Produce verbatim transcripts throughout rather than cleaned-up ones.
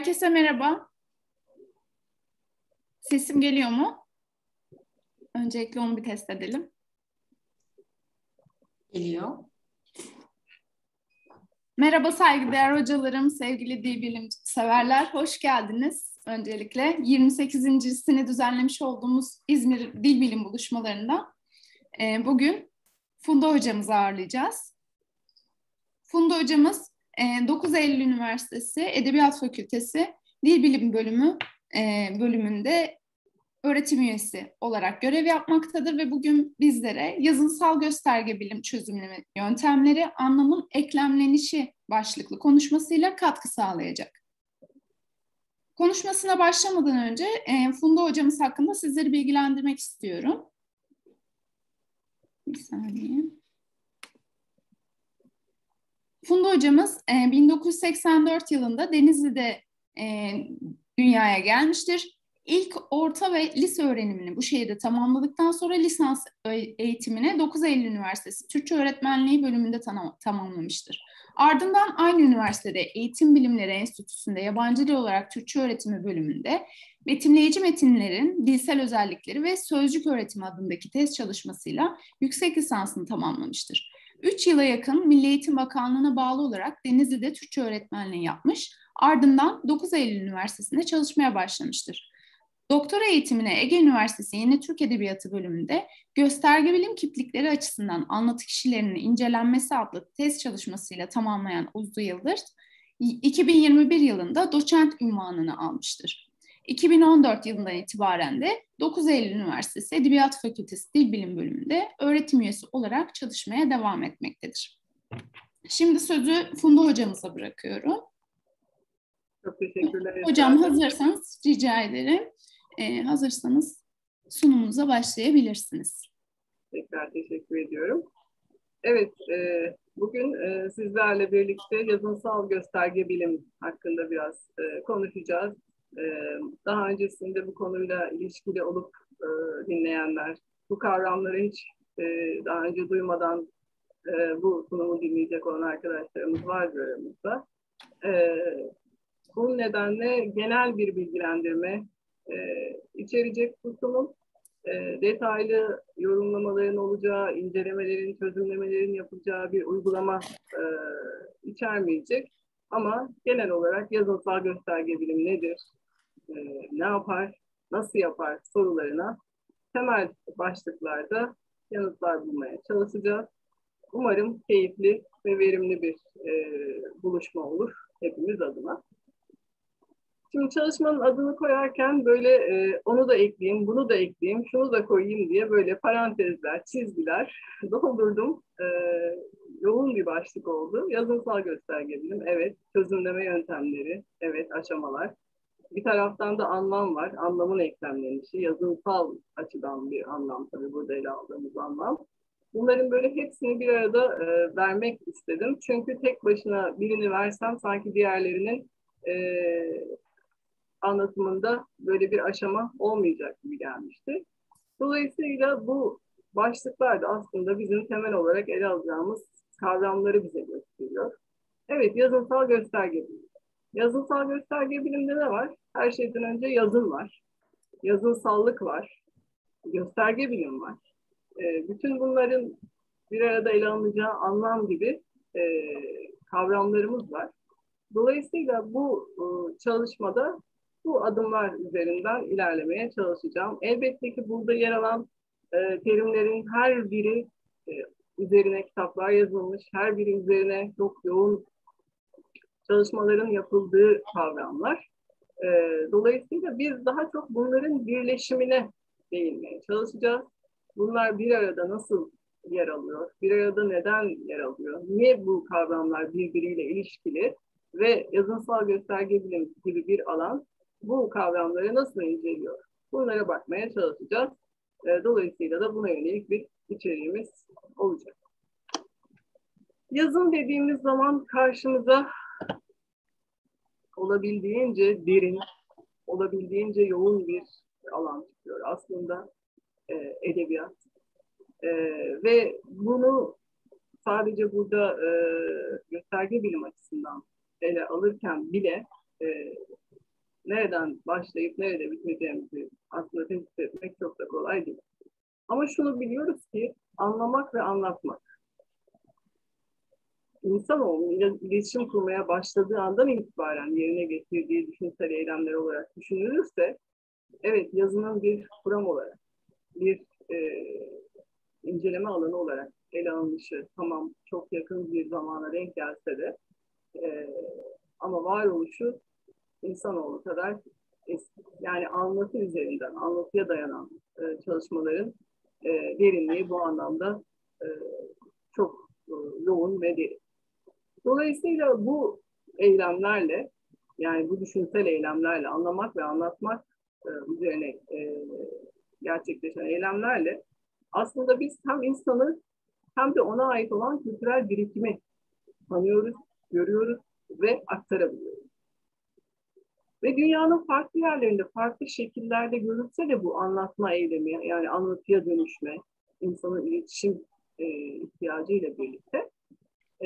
Herkese merhaba. Sesim geliyor mu? Öncelikle onu bir test edelim. Geliyor. Merhaba saygıdeğer hocalarım, sevgili dil bilim severler. Hoş geldiniz. Öncelikle yirmi sekizincisini düzenlemiş olduğumuz İzmir Dil Bilim buluşmalarında e, bugün Funda hocamızı ağırlayacağız. Funda hocamız e, dokuz Eylül Üniversitesi Edebiyat Fakültesi Dil Bilimi Bölümü e, bölümünde öğretim üyesi olarak görev yapmaktadır ve bugün bizlere yazınsal gösterge bilim çözümleme yöntemleri, anlamın eklemlenişi başlıklı konuşmasıyla katkı sağlayacak. Konuşmasına başlamadan önce e, Funda hocamız hakkında sizleri bilgilendirmek istiyorum. Bir saniye. Funda hocamız e, bin dokuz yüz seksen dört yılında Denizli'de e, dünyaya gelmiştir. İlk orta ve lise öğrenimini bu şehirde tamamladıktan sonra lisans eğitimini dokuz Eylül Üniversitesi Türkçe Öğretmenliği bölümünde tam tamamlamıştır. Ardından aynı üniversitede Eğitim Bilimleri Enstitüsü'nde yabancı dil olarak Türkçe öğretimi bölümünde betimleyici metinlerin dilsel özellikleri ve sözcük öğretimi adındaki tez çalışmasıyla yüksek lisansını tamamlamıştır. Üç yıla yakın Milli Eğitim Bakanlığı'na bağlı olarak Denizli'de Türkçe öğretmenliği yapmış, ardından dokuz Eylül Üniversitesi'nde çalışmaya başlamıştır. Doktora eğitimine Ege Üniversitesi Yeni Türk Edebiyatı bölümünde gösterge bilim kiplikleri açısından anlatı kişilerinin incelenmesi adlı tez çalışmasıyla tamamlayan Uzun Yıldız, iki bin yirmi bir yılında doçent unvanını almıştır. iki bin on dört yılından itibaren de dokuz Eylül Üniversitesi Edebiyat Fakültesi Dil Bilim bölümünde öğretim üyesi olarak çalışmaya devam etmektedir. Şimdi sözü Funda hocamıza bırakıyorum. Çok teşekkürler. Hocam hazırsanız rica ederim. Ee, hazırsanız sunumunuza başlayabilirsiniz. Tekrar teşekkür ediyorum. Evet, e, bugün e, sizlerle birlikte yazınsal gösterge bilim hakkında biraz e, konuşacağız. E, daha öncesinde bu konuyla ilişkili olup e, dinleyenler, bu kavramları hiç e, daha önce duymadan e, bu sunumu dinleyecek olan arkadaşlarımız vardır aramızda. E, bunun nedenle genel bir bilgilendirme e, içerecek bu sunum. E, detaylı yorumlamaların olacağı, incelemelerin, çözümlemelerin yapılacağı bir uygulama e, içermeyecek. Ama genel olarak yazınsal gösterge bilim nedir, e, ne yapar, nasıl yapar sorularına temel başlıklarda yanıtlar bulmaya çalışacağız. Umarım keyifli ve verimli bir e, buluşma olur hepimiz adına. Şimdi çalışmanın adını koyarken böyle e, onu da ekleyeyim, bunu da ekleyeyim, şunu da koyayım diye böyle parantezler, çizgiler doldurdum. E, yoğun bir başlık oldu. Yazınsal gösterge bilim, evet. Çözümleme yöntemleri, evet. Aşamalar. Bir taraftan da anlam var. Anlamın eklemlenişi, yazınsal açıdan bir anlam tabii burada ele aldığımız anlam. Bunların böyle hepsini bir arada e, vermek istedim. Çünkü tek başına birini versem sanki diğerlerinin e, anlatımında böyle bir aşama olmayacak gibi gelmişti. Dolayısıyla bu başlıklar da aslında bizim temel olarak ele alacağımız kavramları bize gösteriyor. Evet, yazınsal gösterge bilim. Yazınsal gösterge bilimde ne var? Her şeyden önce yazım var. Yazınsallık var. Gösterge bilim var. E, bütün bunların bir arada ele alınacağı anlam gibi e, kavramlarımız var. Dolayısıyla bu e, çalışmada bu adımlar üzerinden ilerlemeye çalışacağım. Elbette ki burada yer alan e, terimlerin her biri e, üzerine kitaplar yazılmış, her biri üzerine çok yoğun çalışmaların yapıldığı kavramlar. E, dolayısıyla biz daha çok bunların birleşimine değinmeye çalışacağız. Bunlar bir arada nasıl yer alıyor? Bir arada neden yer alıyor? Niye bu kavramlar birbiriyle ilişkili? Ve yazınsal gösterge bilim gibi bir alan bu kavramları nasıl inceliyor? Bunlara bakmaya çalışacağız. Dolayısıyla da buna yönelik bir içeriğimiz olacak. Yazım dediğimiz zaman karşımıza olabildiğince derin, olabildiğince yoğun bir alan çıkıyor. Aslında e, edebiyat. E, ve bunu sadece burada e, gösterge bilim açısından ele alırken bile e, nereden başlayıp nerede biteceğimizi aslında tespit etmek çok da kolay değil. Ama şunu biliyoruz ki anlamak ve anlatmak, İnsanoğlunun iletişim kurmaya başladığı andan itibaren yerine getirdiği düşünsel eylemler olarak düşünülürse, evet, yazının bir kuram olarak, bir e, inceleme alanı olarak ele alınışı tamam çok yakın bir zamana denk gelse de e, ama varoluşu insanoğlu kadar eski. Yani anlatı üzerinden, anlatıya dayanan e, çalışmaların e, derinliği bu anlamda e, çok e, yoğun ve derin. Dolayısıyla bu eylemlerle, yani bu düşünsel eylemlerle, anlamak ve anlatmak e, üzerine e, gerçekleşen eylemlerle aslında biz hem insanı hem de ona ait olan kültürel birikimi tanıyoruz, görüyoruz ve aktarabiliyoruz. Ve dünyanın farklı yerlerinde, farklı şekillerde görülse de bu anlatma eylemi, yani anlatıya dönüşme, insanın iletişim e, ihtiyacıyla birlikte e,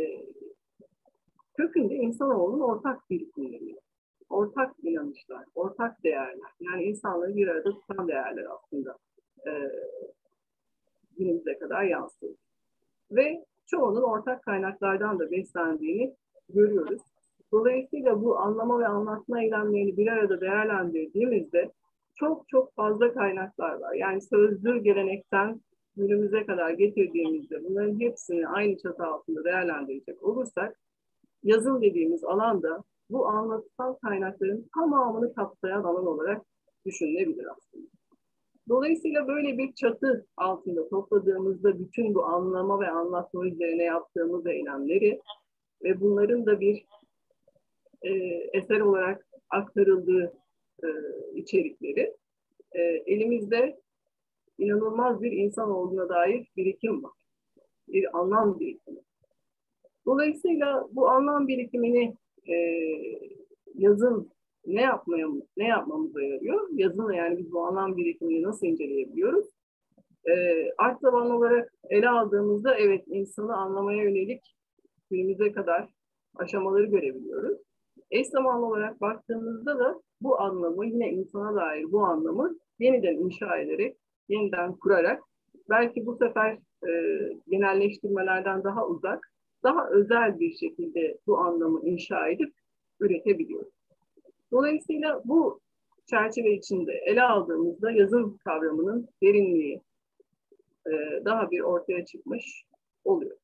kökünde insanoğlunun ortak birikimleri, ortak inanışlar, ortak değerler. Yani insanları bir arada tutan değerler aslında e, günümüze kadar yansıyor. Ve çoğunun ortak kaynaklardan da beslendiğini görüyoruz. Dolayısıyla bu anlama ve anlatma eylemlerini bir arada değerlendirdiğimizde çok çok fazla kaynaklar var. Yani sözlü gelenekten günümüze kadar getirdiğimizde bunların hepsini aynı çatı altında değerlendirecek olursak, yazım dediğimiz alanda bu anlatısal kaynakların tamamını kapsayan alan olarak düşünülebilir aslında. Dolayısıyla böyle bir çatı altında topladığımızda bütün bu anlama ve anlatma üzerine yaptığımız eylemleri ve bunların da bir e, eser olarak aktarıldığı e, içerikleri e, elimizde inanılmaz bir insan olduğuna dair birikim var. Bir anlam birikimi. Dolayısıyla bu anlam birikimini e, yazın ne yapmaya ne yapmamıza yarıyor? Yazın, yani biz bu anlam birikimini nasıl inceleyebiliyoruz? E, art taban olarak ele aldığımızda evet, insanı anlamaya yönelik günümüze kadar aşamaları görebiliyoruz. Eş zamanlı olarak baktığımızda da bu anlamı, yine insana dair bu anlamı yeniden inşa ederek, yeniden kurarak, belki bu sefer e, genelleştirmelerden daha uzak, daha özel bir şekilde bu anlamı inşa edip üretebiliyoruz. Dolayısıyla bu çerçeve içinde ele aldığımızda yazım kavramının derinliği e, daha bir ortaya çıkmış oluyor.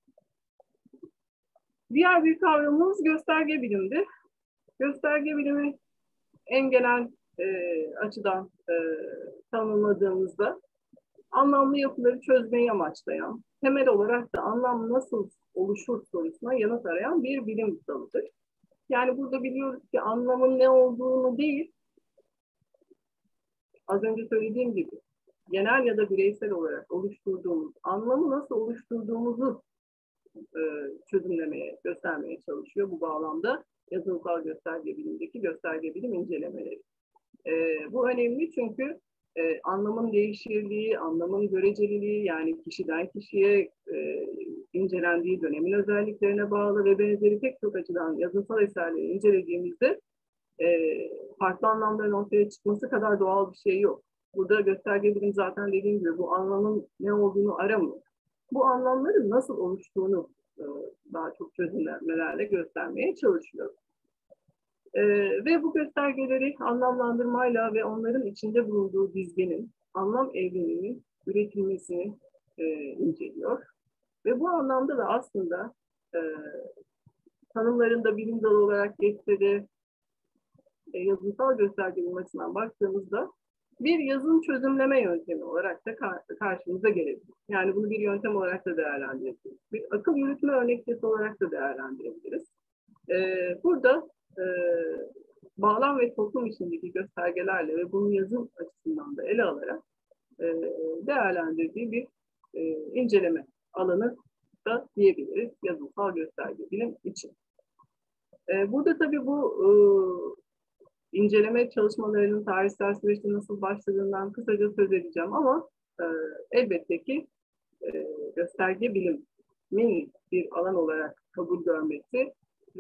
Diğer bir kavramımız gösterge bilimdi. Gösterge bilimi en genel e, açıdan e, tanımladığımızda anlamlı yapıları çözmeyi amaçlayan, temel olarak da anlam nasıl oluşur sorusuna yanıt arayan bir bilim dalıdır. Yani burada biliyoruz ki anlamın ne olduğunu değil, az önce söylediğim gibi genel ya da bireysel olarak oluşturduğumuz anlamı nasıl oluşturduğumuzu e, çözümlemeye, göstermeye çalışıyor bu bağlamda yazılsal gösterge bilimdeki gösterge bilim incelemeleri. E, bu önemli çünkü e, anlamın değişirliği, anlamın göreceliliği, yani kişiden kişiye e, incelendiği dönemin özelliklerine bağlı ve benzeri pek çok açıdan yazınsal eserleri incelediğimizde e, farklı anlamların ortaya çıkması kadar doğal bir şey yok. Burada gösterge bilim zaten dediğim gibi bu anlamın ne olduğunu aramıyor. Bu anlamların nasıl oluştuğunu e, daha çok çözümlemelerle göstermeye çalışıyor. Ee, ve bu göstergeleri anlamlandırmayla ve onların içinde bulunduğu dizgenin anlam evreninin üretilmesini e, inceliyor. Ve bu anlamda da aslında e, tanımlarında bilim dalı olarak geçse de e, yazısal gösterge açısından baktığımızda bir yazım çözümleme yöntemi olarak da kar- karşımıza gelebilir. Yani bunu bir yöntem olarak da değerlendirebiliriz. Bir akıl yürütme örneklisi olarak da değerlendirebiliriz. Ee, burada e, bağlam ve toplum içindeki göstergelerle ve bunun yazım açısından da ele alarak e, değerlendirdiği bir e, inceleme alanı da diyebiliriz yazımsal gösterge bilim için. E, burada tabii bu e, inceleme çalışmalarının tarihsel süreçte nasıl başladığından kısaca söz edeceğim ama e, elbette ki e, gösterge bilimin bir alan olarak kabul görmesi ve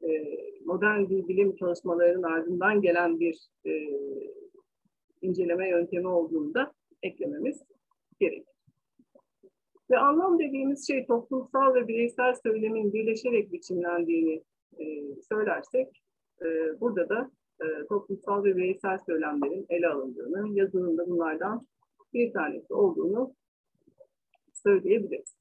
e, modern dil bilim çalışmalarının ardından gelen bir e, inceleme yöntemi olduğunu da eklememiz gerekir. Ve anlam dediğimiz şey toplumsal ve bireysel söylemin birleşerek biçimlendiğini e, söylersek, e, burada da e, toplumsal ve bireysel söylemlerin ele alındığını, yazının da bunlardan bir tanesi olduğunu söyleyebiliriz.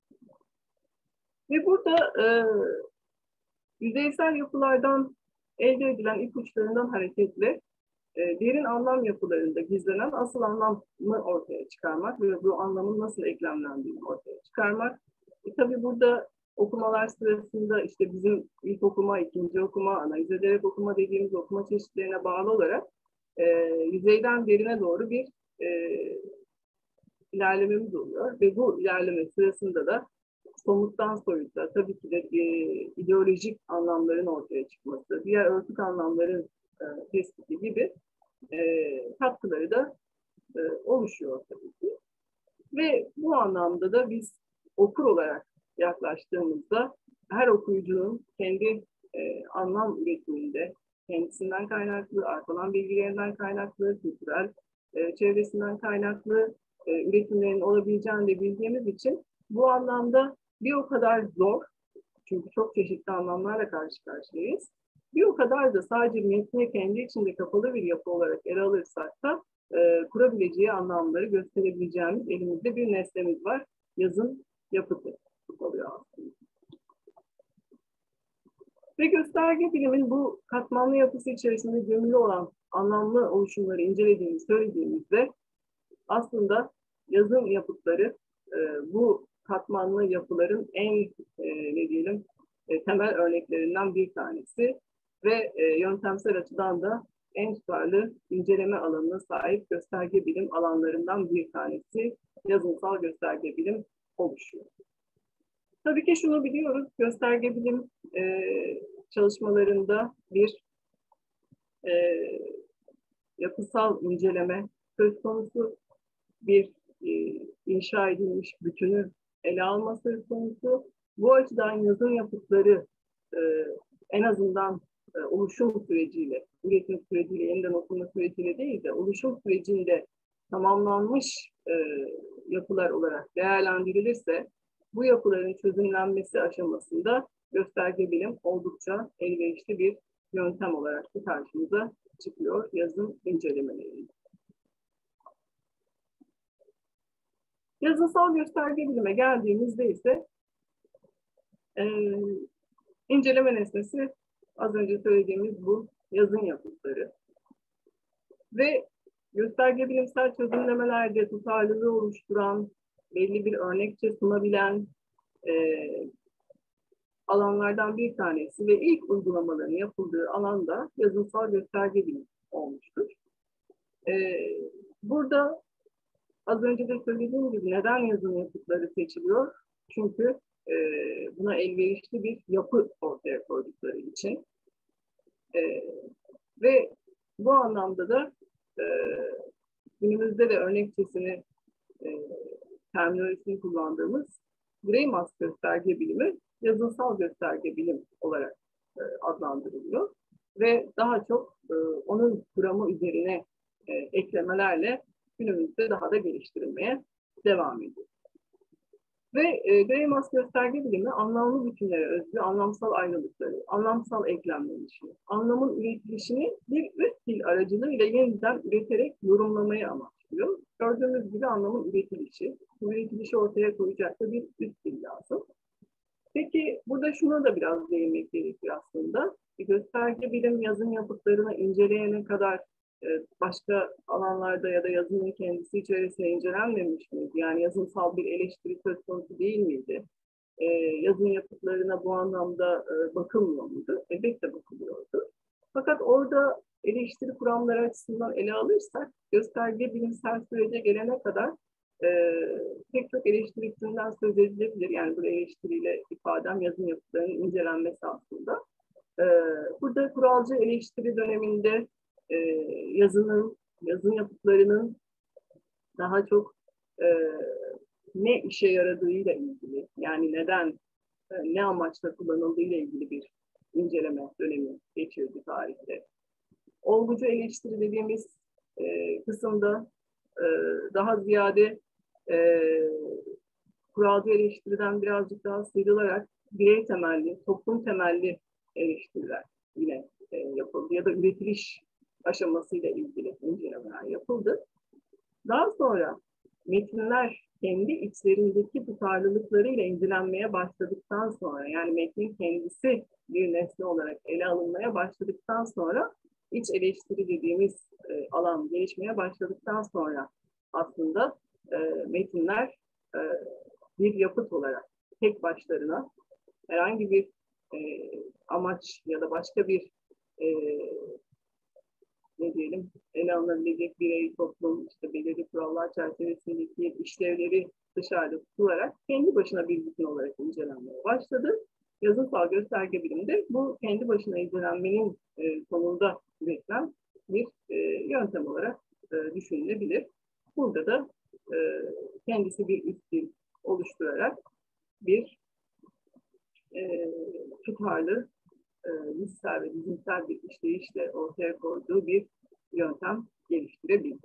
Ve burada e, yüzeysel yapılardan elde edilen ipuçlarından hareketle e, derin anlam yapılarında gizlenen asıl anlamı ortaya çıkarmak ve bu anlamın nasıl eklemlendiğini ortaya çıkarmak. E, tabii burada okumalar sırasında işte bizim ilk okuma, ikinci okuma, analiz ederek okuma dediğimiz okuma çeşitlerine bağlı olarak e, yüzeyden derine doğru bir e, ilerlememiz oluyor ve bu ilerleme sırasında da somuttan soyuta, tabii ki de e, ideolojik anlamların ortaya çıkması, diğer örtük anlamların e, tespiti gibi e, katkıları da e, oluşuyor tabii ki. Ve bu anlamda da biz okur olarak yaklaştığımızda her okuyucunun kendi e, anlam üretiminde kendisinden kaynaklı, arkadan bilgilerinden kaynaklı, kültürel e, çevresinden kaynaklı e, üretimlerin olabileceğini de bildiğimiz için bu anlamda bir o kadar zor, çünkü çok çeşitli anlamlarla karşı karşıyayız. Bir o kadar da sadece metni kendi içinde kapalı bir yapı olarak ele alırsak da e, kurabileceği anlamları gösterebileceğimiz elimizde bir nesnemiz var. Yazın yapısı oluyor aslında. Ve gösterge bilimin bu katmanlı yapısı içerisinde gömülü olan anlamlı oluşumları incelediğimizi söylediğimizde aslında yazım yapıtları e, bu katmanlı yapıların en e, ne diyelim e, temel örneklerinden bir tanesi ve e, yöntemsel açıdan da en tutarlı inceleme alanına sahip gösterge bilim alanlarından bir tanesi yazımsal gösterge bilim oluşuyor. Tabii ki şunu biliyoruz, gösterge bilim e, çalışmalarında bir e, yapısal inceleme söz konusu, bir e, inşa edilmiş bütünü ele alma söz konusu. Bu açıdan yazım yapıtları e, en azından e, oluşum süreciyle, üretim süreciyle, yeniden okuma süreciyle değil de oluşum sürecinde tamamlanmış e, yapılar olarak değerlendirilirse bu yapıların çözümlenmesi aşamasında gösterge bilim oldukça elverişli bir yöntem olarak da karşımıza çıkıyor yazım incelemelerinde. Yazınsal gösterge bilime geldiğimizde ise e, inceleme nesnesi az önce söylediğimiz bu yazın yapıtları. Ve gösterge bilimsel çözümlemelerde tutarlılığı oluşturan, belli bir örnekçe sunabilen e, alanlardan bir tanesi ve ilk uygulamaların yapıldığı alanda yazınsal gösterge bilim olmuştur. E, burada az önce de söylediğim gibi neden yazım yapıtları seçiliyor? Çünkü e, buna elverişli bir yapı ortaya koydukları için. E, ve bu anlamda da e, günümüzde de örnekçesini, e, terminolojisini kullandığımız Greimas gösterge bilimi yazınsal gösterge bilim olarak e, adlandırılıyor. Ve daha çok e, onun kuramı üzerine e, eklemelerle günümüzde daha da geliştirilmeye devam ediyor. Ve e, Greimas gösterge bilimi anlamlı bütünlere özgü anlamsal ayrılıkları, anlamsal eklemlenişi, anlamın üretilişini bir üst dil aracılığıyla yeniden üreterek yorumlamayı amaçlıyor. Gördüğünüz gibi anlamın üretilişi, üretilişi ortaya koyacak da bir üst dil lazım. Peki burada şuna da biraz değinmek gerekiyor aslında. Gösterge bilim yazım yapıtlarını inceleyene kadar başka alanlarda ya da yazının kendisi içerisinde incelenmemiş miydi? Yani yazımsal bir eleştiri söz konusu değil miydi? Ee, yazın yapıtlarına bu anlamda e, bakılmıyor muydu? Elbette bakılıyordu. Fakat orada eleştiri kuramları açısından ele alırsak, gösterge bilimsel sürece gelene kadar e, pek çok eleştirisinden söz edilebilir. Yani bu eleştiriyle ifadem yazın yapıtlarının incelenmesi aslında. E, burada kuralcı eleştiri döneminde e, yazının, yazın yapıtlarının daha çok e, ne işe yaradığıyla ilgili, yani neden, e, ne amaçla kullanıldığıyla ilgili bir inceleme dönemi geçirdi tarihte. Olgucu eleştiri dediğimiz e, kısımda e, daha ziyade e, kuralcı eleştiriden birazcık daha sıyrılarak birey temelli, toplum temelli eleştiriler yine e, yapıldı ya da üretiliş aşamasıyla ilgili incelemeler yapıldı. Daha sonra metinler kendi içlerindeki tutarlılıklarıyla incelenmeye başladıktan sonra, yani metnin kendisi bir nesne olarak ele alınmaya başladıktan sonra, iç eleştiri dediğimiz e, alan gelişmeye başladıktan sonra aslında e, metinler e, bir yapıt olarak tek başlarına herhangi bir e, amaç ya da başka bir e, ne diyelim, ele alınabilecek birey, toplum, işte belirli kurallar çerçevesindeki işlevleri dışarıda tutularak kendi başına bir bütün olarak incelenmeye başladı. Yazınsal gösterge bilimde bu kendi başına incelenmenin e, sonunda üretilen bir e, yöntem olarak e, düşünülebilir. Burada da e, kendisi bir üst dil oluşturarak bir e, tutarlı, e, listesel ve dizimsel bir işleyişle ortaya koyduğu bir yöntem geliştirebildi.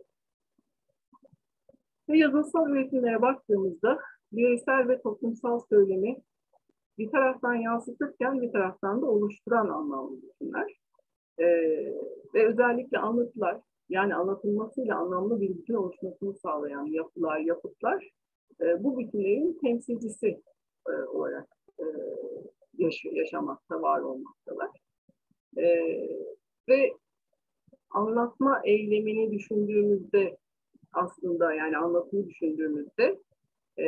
Ve yazınsal üretimlere baktığımızda bireysel ve toplumsal söylemi bir taraftan yansıtırken bir taraftan da oluşturan anlamlı bütünler. E, ve özellikle anlatılar, yani anlatılmasıyla anlamlı bir bütün oluşmasını sağlayan yapılar, yapıtlar e, bu bütünlerin temsilcisi e, olarak e, yaşıyor, yaşamakta, var olmaktalar. E, ve anlatma eylemini düşündüğümüzde aslında, yani anlatıyı düşündüğümüzde e,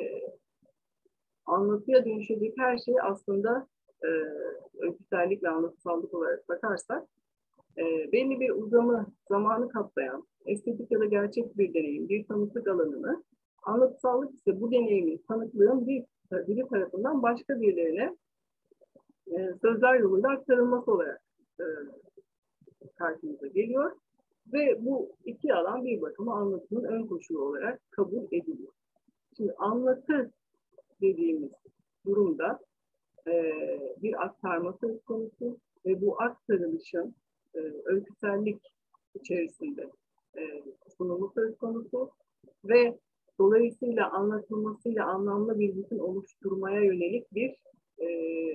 anlatıya dönüşecek her şey aslında e, öyküsellik ve anlatısallık olarak bakarsak e, belli bir uzamı, zamanı kapsayan estetik ya da gerçek bir deneyim, bir tanıklık alanını, anlatısallık ise bu deneyimin, tanıklığın bir, biri tarafından başka birilerine e, sözler yoluyla aktarılması olarak e, karşımıza geliyor. Ve bu iki alan bir bakıma anlatının ön koşulu olarak kabul ediliyor. Şimdi anlatı dediğimiz durumda e, bir aktarma söz konusu ve bu aktarılışın e, öyküsellik içerisinde e, sunumu söz konusu ve dolayısıyla anlatılmasıyla anlamlı bir bütün oluşturmaya yönelik bir e,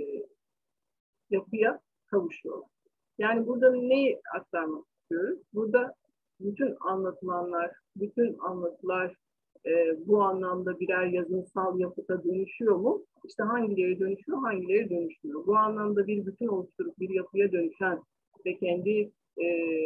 yapıya kavuşuyor. Yani burada neyi aktarmak istiyoruz? Burada bütün anlatılanlar, bütün anlatılar e, bu anlamda birer yazınsal yapıta dönüşüyor mu? İşte hangileri dönüşüyor, hangileri dönüşmüyor? Bu anlamda bir bütün oluşturup bir yapıya dönüşen ve kendi e,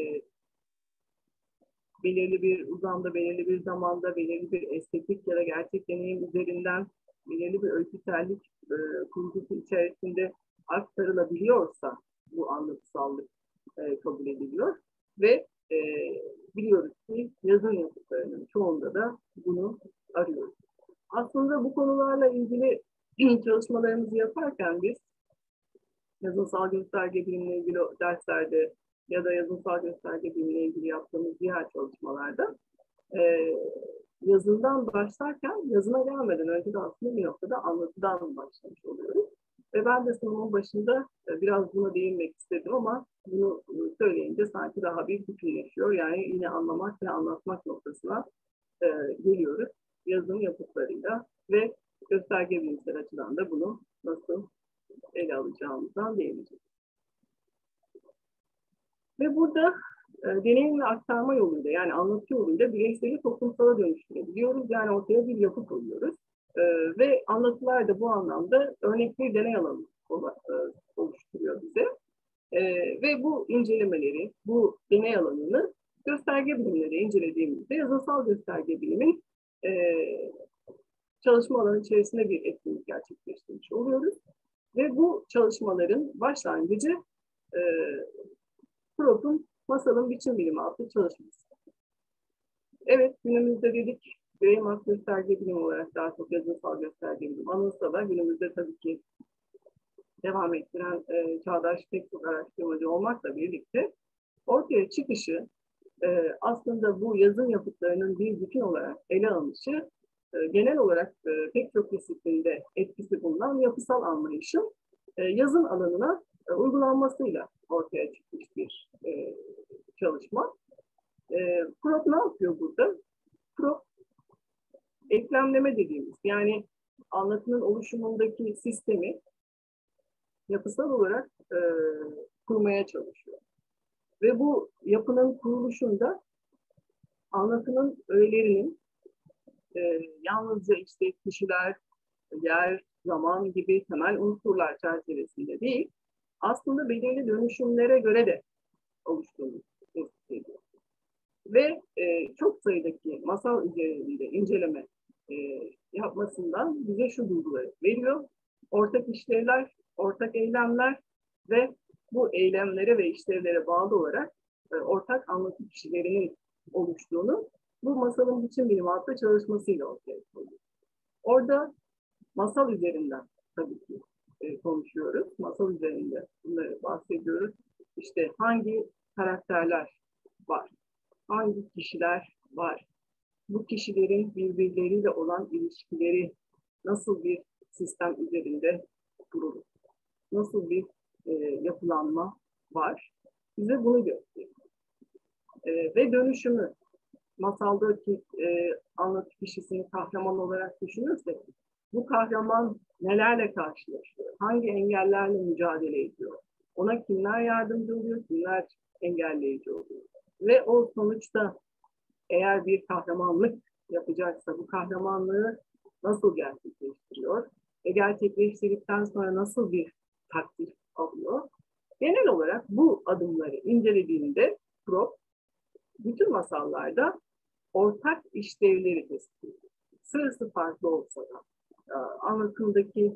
belirli bir uzamda, belirli bir zamanda, belirli bir estetik ya da gerçek deneyim üzerinden belirli bir öyküsellik e, kurgusu içerisinde aktarılabiliyorsa bu anlatısallık e, kabul ediliyor ve e, biliyoruz ki yazın yapıtlarının çoğunda da bunu arıyoruz. Aslında bu konularla ilgili çalışmalarımızı yaparken biz yazınsal gösterge bilimle ilgili derslerde ya da yazınsal gösterge bilimle ilgili yaptığımız diğer çalışmalarda e, yazından başlarken yazına gelmeden önce de aslında bir noktada anlatıdan başlamış oluyoruz. Ve ben de sunumun başında biraz buna değinmek istedim ama bunu söyleyince sanki daha bir bütünleşiyor. Yani yine anlamak ve anlatmak noktasına e, geliyoruz yazım yapıtlarıyla ve gösterge bilimsel açıdan da bunu nasıl ele alacağımızdan değineceğiz. Ve burada e, deneyim ve aktarma yoluyla, yani anlatı yoluyla bireyseli toplumsala dönüştürebiliyoruz. Yani ortaya bir yapı koyuyoruz. E, ve anlatılar da bu anlamda örnek bir deney alanı oluşturuyor bize. E, ve bu incelemeleri, bu deney alanını gösterge bilimleri incelediğimizde yazınsal gösterge bilimin e, çalışma alanı içerisinde bir etkinlik gerçekleştirmiş oluyoruz. Ve bu çalışmaların başlangıcı e, Proust'un Masalın Biçim Bilimi adlı çalışması. Evet, günümüzde dedik birey mas gösterge bilimi olarak daha çok yazınsal gösterge bilim anılsa da günümüzde tabii ki devam ettiren e, çağdaş pek çok araştırmacı olmakla birlikte ortaya çıkışı e, aslında bu yazım yapıtlarının bir bütün olarak ele alınışı e, genel olarak e, pek çok disiplinde etkisi bulunan yapısal anlayışın e, yazım alanına e, e, uygulanmasıyla ortaya çıkmış bir e, çalışma. E, Prop ne yapıyor burada? Prop, eklemleme dediğimiz, yani anlatının oluşumundaki sistemi yapısal olarak e, kurmaya çalışıyor. Ve bu yapının kuruluşunda anlatının öğelerinin e, yalnızca işte kişiler, yer, zaman gibi temel unsurlar çerçevesinde değil, aslında belirli dönüşümlere göre de oluştuğunu tespit ediyor. Ve e, çok sayıdaki masal üzerinde inceleme e, yapmasından bize şu duyguları veriyor. Ortak işlevler, ortak eylemler ve bu eylemlere ve işlevlere bağlı olarak e, ortak anlatı kişilerinin oluştuğunu bu masalın biçim bilimi adlı çalışmasıyla ortaya koyuyor. Orada masal üzerinden tabii ki e, konuşuyoruz. Masal üzerinde bunları bahsediyoruz. İşte hangi karakterler var? Hangi kişiler var? Bu kişilerin birbirleriyle olan ilişkileri nasıl bir sistem üzerinde kurulur? Nasıl bir e, yapılanma var? Bize bunu gösteriyor. E, ve dönüşümü, masaldaki e, anlatı kişisini kahraman olarak düşünürsek, bu kahraman nelerle karşılaşıyor? Hangi engellerle mücadele ediyor? Ona kimler yardımcı oluyor, kimler engelleyici oluyor? Ve o sonuçta eğer bir kahramanlık yapacaksa bu kahramanlığı nasıl gerçekleştiriyor? Ve gerçekleştirdikten sonra nasıl bir takdir alıyor? Genel olarak bu adımları incelediğinde Prop, bütün masallarda ortak işlevleri tespit ediyor. Sırası farklı olsa da, anlatımdaki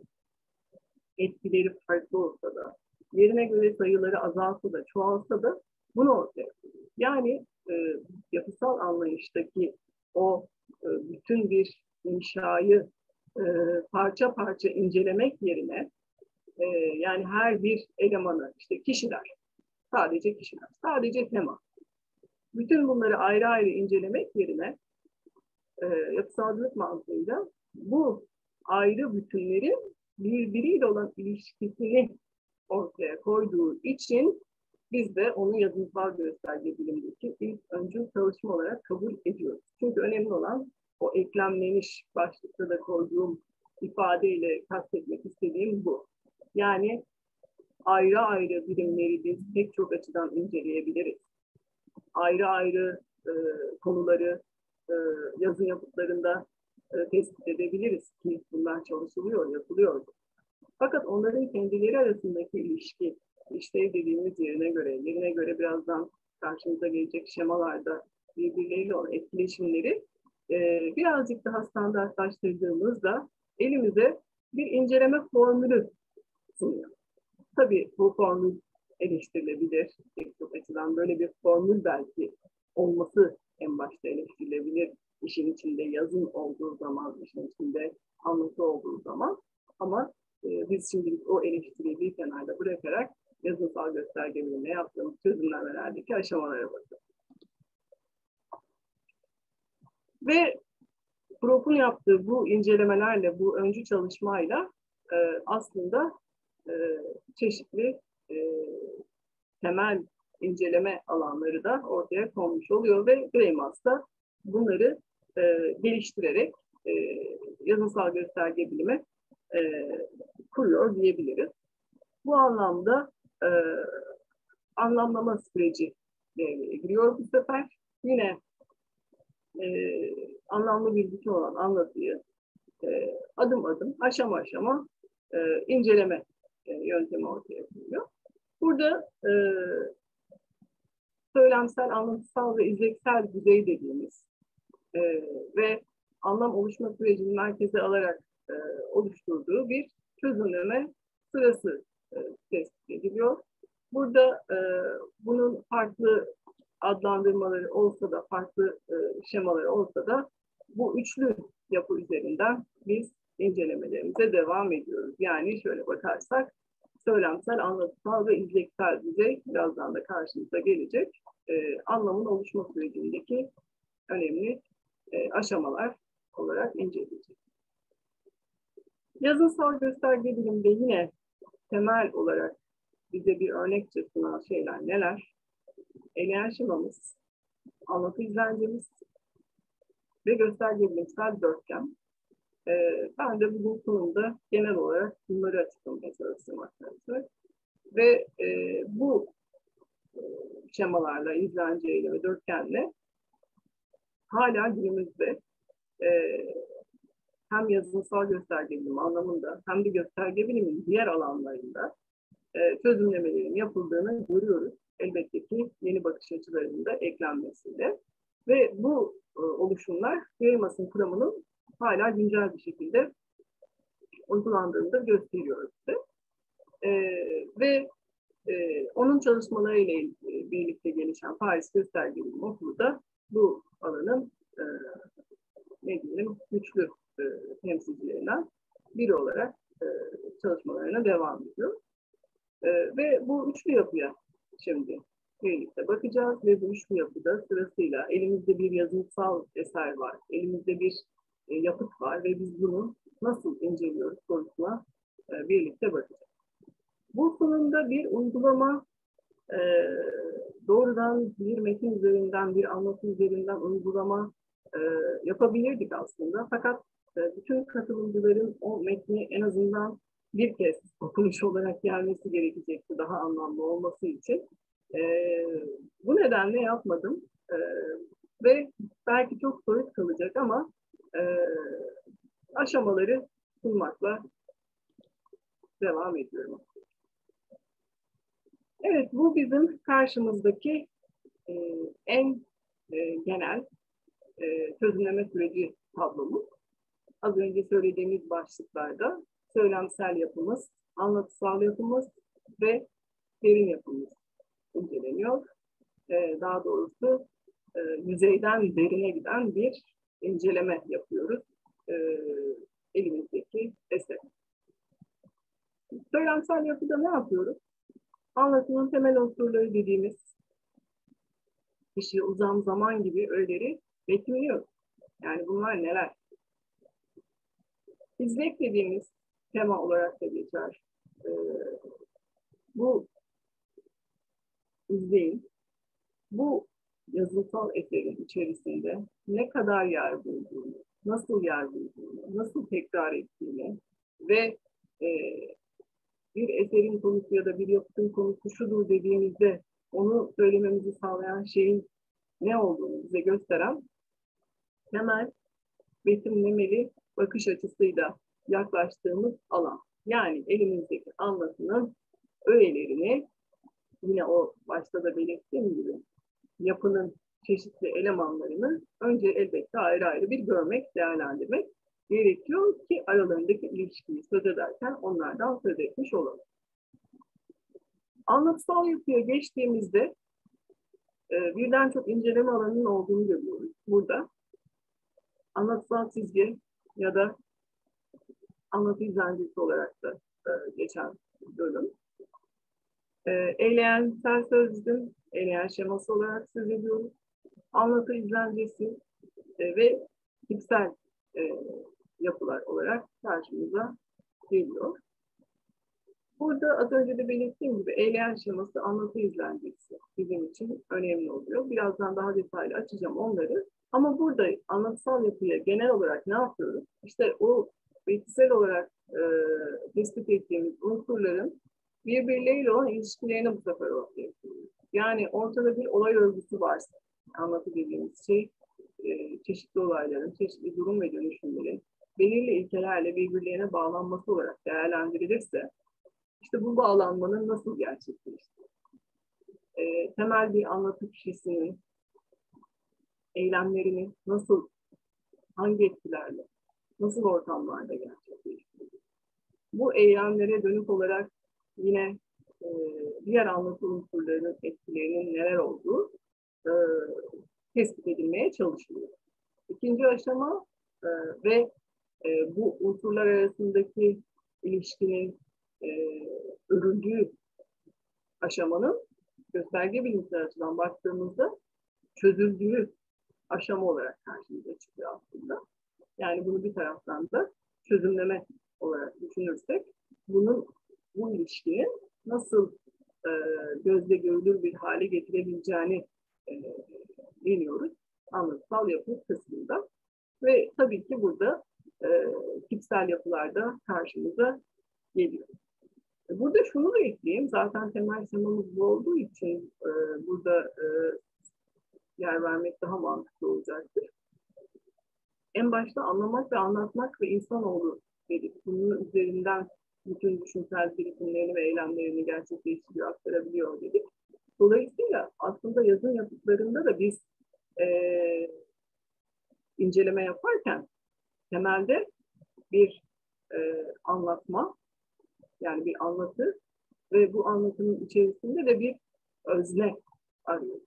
etkileri farklı olsa da, yerine göre sayıları azalsa da, çoğalsa da bunu ortaya koyuyor. Yani e, yapısal anlayıştaki o e, bütün bir inşayı e, parça parça incelemek yerine e, yani her bir elemanı, işte kişiler, sadece kişiler, sadece tema. Bütün bunları ayrı ayrı incelemek yerine e, yapısalcılık mantığıyla bu ayrı bütünlerin birbiriyle olan ilişkisini ortaya koyduğu için biz de onu yazımsal gösterge bilimindeki ilk öncül çalışma olarak kabul ediyoruz. Çünkü önemli olan o eklemleniş, başlıkta da koyduğum ifadeyle kastetmek istediğim bu. Yani ayrı ayrı birimleri biz pek çok açıdan inceleyebiliriz. Ayrı ayrı e, konuları e, yazı yapıtlarında e, tespit edebiliriz ki bunlar çalışılıyor, yapılıyor. Fakat onların kendileri arasındaki ilişki, işlev dediğimiz yerine göre, yerine göre birazdan karşımıza gelecek şemalarda birbirleriyle olan etkileşimleri e, birazcık daha standartlaştırdığımızda elimize bir inceleme formülü sunuyor. Tabii bu formül eleştirilebilir. Pek çok açıdan böyle bir formül belki olması en başta eleştirilebilir. İşin içinde yazım olduğu zaman, işin içinde anlatı olduğu zaman. Ama e, biz şimdilik o eleştiriyi bir kenarda bırakarak yazımsal gösterge bilimine yaptığımız çözümlemelerdeki aşamalara bakıyoruz. Ve Prop'un yaptığı bu incelemelerle, bu öncü çalışmayla e, aslında e, çeşitli e, temel inceleme alanları da ortaya konmuş oluyor ve Greimas da bunları e, geliştirerek e, yazımsal gösterge bilimi e, kuruyor diyebiliriz. Bu anlamda e, anlamlama süreci devreye giriyor bu sefer. Yine e, anlamlı bir bütün olan anlatıyı e, adım adım, aşama aşama e, inceleme e, yöntemi ortaya koyuyor. Burada e, söylemsel, anlatısal ve izleksel düzey dediğimiz e, ve anlam oluşma sürecini merkeze alarak e, oluşturduğu bir çözümleme sırası e, tespit ediliyor. Burada e, bunun farklı adlandırmaları olsa da, farklı e, şemaları olsa da bu üçlü yapı üzerinden biz incelemelerimize devam ediyoruz. Yani şöyle bakarsak, söylemsel, anlatısal ve izleksel düzey birazdan da karşımıza gelecek. E, anlamın oluşma sürecindeki önemli e, aşamalar olarak inceleyeceğiz. Yazınsal gösterge bilimde yine temel olarak bize bir örnekçe sunan şeyler neler? Eleyen şemamız, anlatı izlencemiz ve gösterge bilimsel dörtgen. Ee, ben de bugün sunumda genel olarak bunları açıklamaya çalıştım arkadaşlar. Ve e, bu e, şemalarla, izlenceyle ve dörtgenle hala günümüzde e, hem yazılımsal gösterge bilimi anlamında hem de gösterge bilimin diğer alanlarında e, çözümlemelerin yapıldığını görüyoruz. Elbette ki yeni bakış açılarının da eklenmesiyle. Ve bu e, oluşumlar Habermas'ın kuramının hala güncel bir şekilde uygulandığını da gösteriyor bize. E, ve e, onun çalışmalarıyla birlikte gelişen Paris Gösterge Bilimi Okulu da bu alanın e, ne diyelim güçlü e, temsilcilerinden biri olarak e, çalışmalarına devam ediyor. E, ve bu üçlü yapıya şimdi birlikte bakacağız ve bu üçlü yapıda sırasıyla elimizde bir yazımsal eser var, elimizde bir e, yapıt var ve biz bunu nasıl inceliyoruz sorusuna e, birlikte bakacağız. Bu sunumda bir uygulama e, doğrudan bir metin üzerinden, bir anlatı üzerinden uygulama e, yapabilirdik aslında. Fakat e, bütün katılımcıların o metni en azından bir kez okumuş olarak gelmesi gerekecekti daha anlamlı olması için. E, bu nedenle yapmadım. E, ve belki çok soyut kalacak ama e, aşamaları sunmakla devam ediyorum. Evet, bu bizim karşımızdaki e, en e, genel e, çözümleme süreci tablomuz. Az önce söylediğimiz başlıklarda söylemsel yapımız, anlatısal yapımız ve derin yapımız inceleniyor. E, daha doğrusu e, yüzeyden derine giden bir inceleme yapıyoruz e, elimizdeki eser. Söylemsel yapıda ne yapıyoruz? Anlatının temel unsurları dediğimiz kişi, uzam, zaman gibi öğeleri betimliyor. Yani bunlar neler? İzlek dediğimiz tema olarak da geçer. Ee, bu izleyin, bu yazısal eserin içerisinde ne kadar yer bulduğunu, nasıl yer bulduğunu, nasıl tekrar ettiğini ve e, bir eserin konusu ya da bir yapıtın konusu şudur dediğimizde onu söylememizi sağlayan şeyin ne olduğunu bize gösteren temel betimlemeli bakış açısıyla yaklaştığımız alan. Yani elimizdeki anlatının öğelerini yine o başta da belirttiğim gibi yapının çeşitli elemanlarını önce elbette ayrı ayrı bir görmek, değerlendirmek gerekiyor ki aralarındaki ilişkiyi söz ederken onlardan söz etmiş olalım. Anlatısal yapıya geçtiğimizde e, birden çok inceleme alanının olduğunu görüyoruz. Burada anlatısal çizgi ya da anlatı izlencesi olarak da e, geçen bölüm. E, eyleyensel sözcüğün eyleyen şeması olarak söz ediyoruz. Anlatı izlencesi e, ve tipsel e, yapılar olarak karşımıza geliyor. Burada az önce de belirttiğim gibi eyleyen şeması, anlatı izlencesi bizim için önemli oluyor. Birazdan daha detaylı açacağım onları. Ama burada anlatısal yapıya genel olarak ne yapıyoruz? İşte o bilgisayar olarak e, tespit ettiğimiz unsurların birbirleriyle olan ilişkilerini bu sefer ortaya koyuyoruz. Yani ortada bir olay örgüsü varsa, anlatı dediğimiz şey e, çeşitli olayların, çeşitli durum ve dönüşümlerin belirli ilkelerle birbirlerine bağlanması olarak değerlendirilirse, İşte bu bağlanmanın nasıl gerçekleştiği, e, temel bir anlatı kişisinin eylemlerini nasıl, hangi etkilerle, nasıl ortamlarda gerçekleştiği, bu eylemlere dönük olarak yine e, diğer anlatı unsurlarının etkilerinin neler olduğu e, tespit edilmeye çalışılıyor. İkinci aşama e, ve e, bu unsurlar arasındaki ilişkinin e, örüldüğü aşamanın gösterge bilimsel açıdan baktığımızda çözüldüğü aşama olarak karşımıza çıkıyor aslında. Yani bunu bir taraftan da çözümleme olarak düşünürsek bunun bu ilişkinin nasıl e, gözle görülür bir hale getirebileceğini e, deniyoruz anlatısal yapı kısmında. Ve tabii ki burada e, tipsel yapılarda karşımıza geliyor. Burada şunu da ekleyeyim, zaten temel temamız bu olduğu için e, burada e, yer vermek daha mantıklı olacaktır. En başta anlamak ve anlatmak ve insanoğlu dedik. Bunun üzerinden bütün düşünsel birikimlerini ve eylemlerini gerçekleştiriyor, aktarabiliyor dedik. Dolayısıyla aslında yazın yapıtlarında da biz e, inceleme yaparken temelde bir e, anlatma, yani bir anlatı ve bu anlatının içerisinde de bir özne arıyoruz.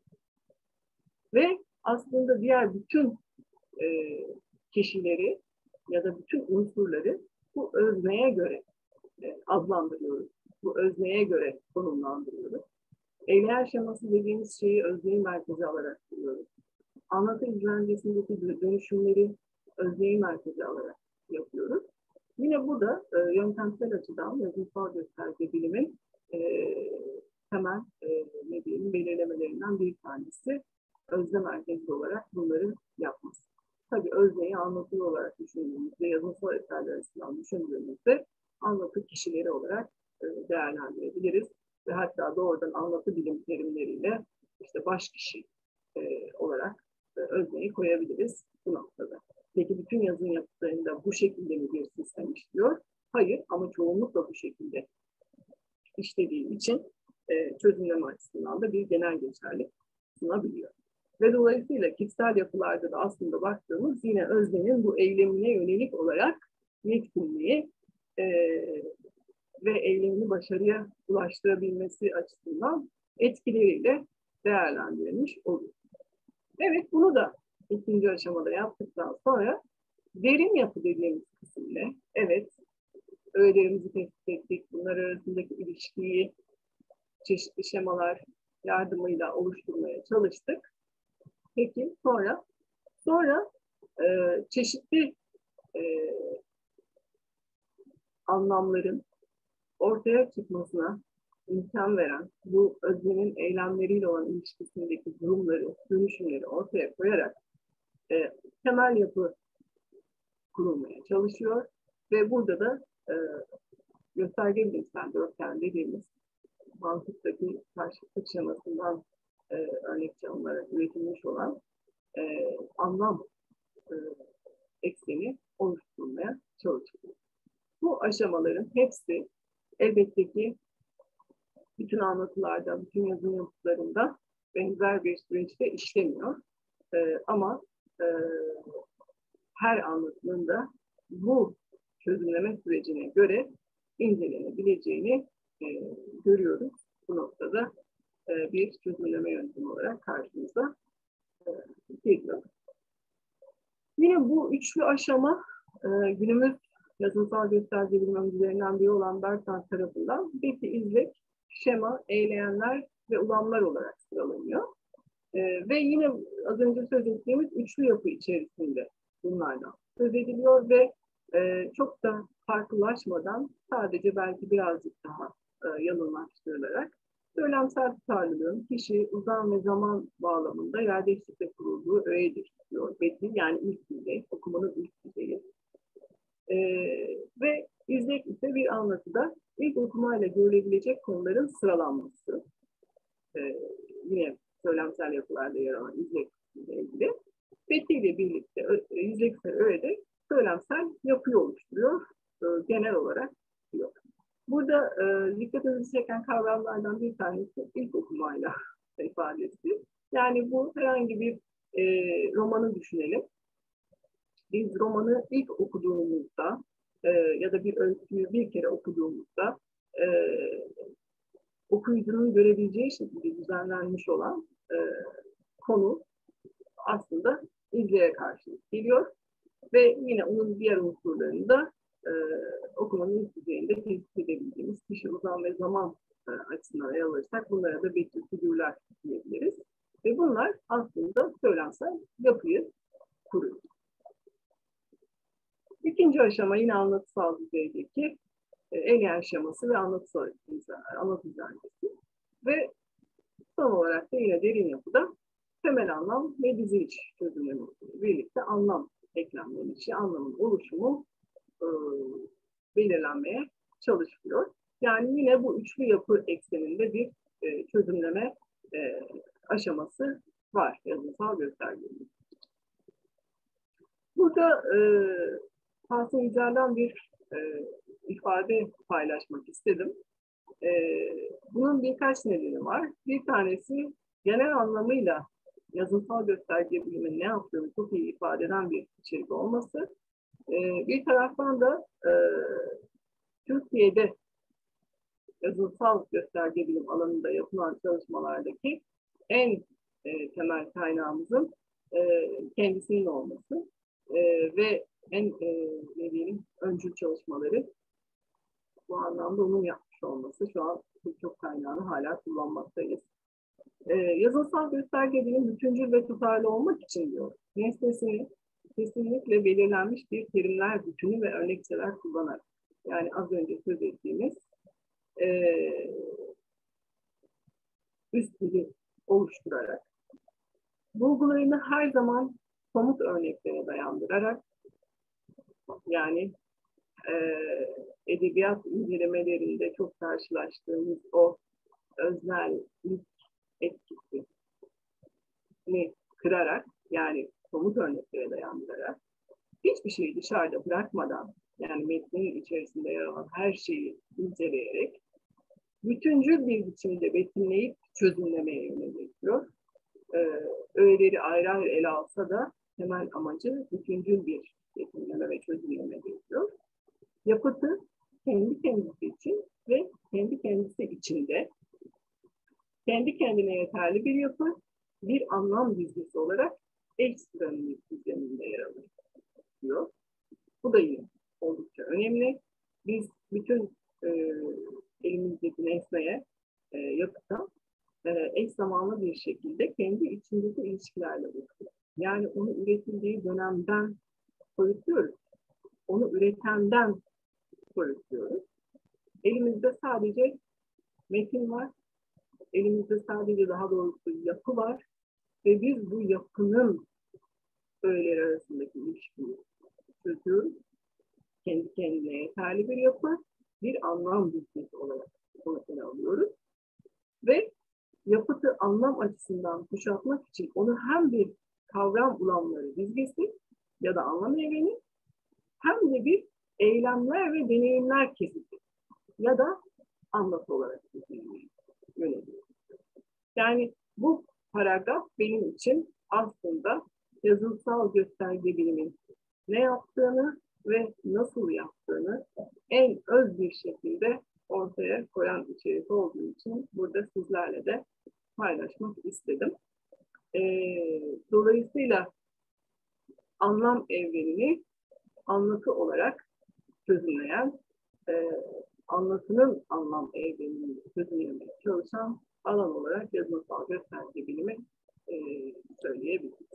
Ve aslında diğer bütün e, kişileri ya da bütün unsurları bu özneye göre e, adlandırıyoruz. Bu özneye göre konumlandırıyoruz. Eyleyen şeması dediğimiz şeyi özneyi merkeze alarak kuruyoruz. Anlatı izlencesindeki dönüşümleri özneyi merkeze alarak yapıyoruz. Yine bu da e, yöntemsel açıdan yazımsal gösterge bilimin e, temel e, ne diyelim, belirlemelerinden bir tanesi özne merkezli olarak bunları yapması. Tabii özneyi anlatı olarak düşündüğümüzde, yazımsal eserler açısından düşündüğümüzde anlatı kişileri olarak e, değerlendirebiliriz. Ve hatta doğrudan anlatı bilim terimleriyle işte baş kişi e, olarak e, özneyi koyabiliriz bu noktada. Peki bütün yazın yapıtlarında bu şekilde mi bir sistem işliyor? Hayır, ama çoğunlukla bu şekilde işlediği için e, çözümleme açısından da bir genel geçerlik sunabiliyor. Ve dolayısıyla kişisel yapılarda da aslında baktığımız yine öznenin bu eylemine yönelik olarak yetkinliği e, ve eylemini başarıya ulaştırabilmesi açısından etkileriyle değerlendirilmiş oluyor. Evet, bunu da ikinci aşamada yaptıktan sonra derin yapı dediğimiz kısımda, evet, öğelerimizi tespit ettik, bunlar arasındaki ilişkiyi çeşitli şemalar yardımıyla oluşturmaya çalıştık. Peki sonra, sonra e, çeşitli e, anlamların ortaya çıkmasına imkan veren, bu öznenin eylemleriyle olan ilişkisindeki durumları, dönüşümleri ortaya koyarak e, temel yapı kurulmaya çalışıyor ve burada da e, gösterge bilimsel dörtgen dediğimiz mantıktaki karşıtlık şemasından e, örnekçe onlara üretilmiş olan e, anlam e, ekseni oluşturmaya çalışıyor. Bu aşamaların hepsi elbette ki bütün anlatılarda, bütün yazım yapıtlarında benzer bir süreçte işlemiyor. E, ama e, her anlatının da bu çözümleme sürecine göre incelenebileceğini e, görüyoruz. Bu noktada e, bir çözümleme yöntemi olarak karşımıza e, geliyor. Yine bu üçlü aşama e, günümüz yazımsal gösterge bilim öncülerinden biri olan Bertrand tarafından beti, izlek, şema, eyleyenler ve ulamlar olarak sıralanıyor. E, ve yine az önce söz ettiğimiz üçlü yapı içerisinde bunlardan söz ediliyor ve e, çok da farklılaşmadan sadece belki birazcık daha e, yalınlaştırılarak söylemsel tutarlılığın kişi, uzam ve zaman bağlamında yerleşiklikle kurulduğu öğedir diyor Beti, yani ilk düzey, okumanın ilk düzeyi. E, ve izlek ise bir anlatıda ilk okumayla görülebilecek konuların sıralanması. E, yine söylemsel yapılarda yer alan izlek ile ilgili. Beti ile birlikte izleksel öğede söylemsel yapıyı oluşturuyor e, genel olarak diyor. Burada e, dikkatinizi çeken kavramlardan bir tanesi ilk okumayla ifadesi. Yani bu herhangi bir e, romanı düşünelim. Biz romanı ilk okuduğumuzda e, ya da bir öyküyü bir kere okuduğumuzda e, okuyucunun görebileceği şekilde düzenlenmiş olan e, konu aslında izleye karşılık geliyor ve yine onun diğer unsurlarında e, okumanın ilk düzeyinde tespit edebildiğimiz kişi, uzam ve zaman e, açısından ele alırsak bunlara da betül figürler diyebiliriz. Ve bunlar aslında söylemsel yapıyı kuruyor. İkinci aşama yine anlatısal düzeydeki e, eyleyen şeması ve anlatısal anlatı düzenlesi. Ve son olarak da yine derin yapıda temel anlam ve diziliş çözümlemesiyle birlikte anlam eklemlenişi, anlamın oluşumu e, belirlenmeye çalışılıyor. Yani yine bu üçlü yapı ekseninde bir e, çözümleme e, aşaması var yazısal göstergenin. Burada e, Tahsin Yücel'den bir e, ifade paylaşmak istedim. E, bunun birkaç nedeni var. Bir tanesi genel anlamıyla yazısal gösterge bilimin ne yaptığını çok iyi ifade eden bir içerik olması. E, bir taraftan da e, Türkiye'de yazısal gösterge bilim alanında yapılan çalışmalardaki en e, temel kaynağımızın e, kendisinin olması e, ve en e, ne diyelim öncül çalışmaları bu anlamda onun yapmış olması. Şu an birçok kaynağını hala kullanmaktayız. E, yazısal gösterge bilim bütüncül ve tutarlı olmak için diyor. Nesnesini kesinlikle belirlenmiş bir terimler bütünü ve örnekçeler kullanarak, yani az önce söz ettiğimiz Ee, üst dili oluşturarak, bulgularını her zaman somut örneklere dayandırarak, yani e, edebiyat incelemelerinde çok karşılaştığımız o öznellik etkisini kırarak, yani somut örneklere dayandırarak, hiçbir şeyi dışarıda bırakmadan, yani metnin içerisinde yer alan her şeyi inceleyerek, bütüncül bir biçimde betimleyip çözümlemeye yöneliyor. Ee, öğeleri ayrı ayrı ele alsa da temel amacı bütüncül bir betimleme ve çözümleme diyor. Yapıtı kendi kendisi için ve kendi kendisi içinde kendi kendine yeterli bir yapı, bir anlam dizgisi olarak eş sıranın düzeninde yer alıyor. Bu da yine oldukça önemli. Biz bütün e, elimizdeki nesneye, e, yapıda e, eş zamanlı bir şekilde kendi içindeki ilişkilerle bakıyoruz. Yani onu üretildiği dönemden soyutluyoruz. Onu üretenden soyutluyoruz. Elimizde sadece metin var. Elimizde sadece daha doğrusu yapı var. Ve biz bu yapının öğeleri arasındaki ilişkiyi çözüyoruz. Kendi kendine yeterli bir yapı, bir anlam bilgisi olarak bunu ele alıyoruz. Ve yapıtı anlam açısından kuşatmak için onu hem bir kavram ulamları dizgesi ya da anlam evreni, hem de bir eylemler ve deneyimler kesiti ya da anlatı olarak yöneliyor. Yani bu paragraf benim için aslında yazılsal gösterge bilimin ne yaptığını ve nasıl yaptığını en öz bir şekilde ortaya koyan içerik olduğu için burada sizlerle de paylaşmak istedim. Ee, dolayısıyla anlam evrenini anlatı olarak çözümleyen, e, anlatının anlam evrenini çözümlemeye çalışan alan olarak yazılsal gösterge bilimi e, söyleyebiliriz.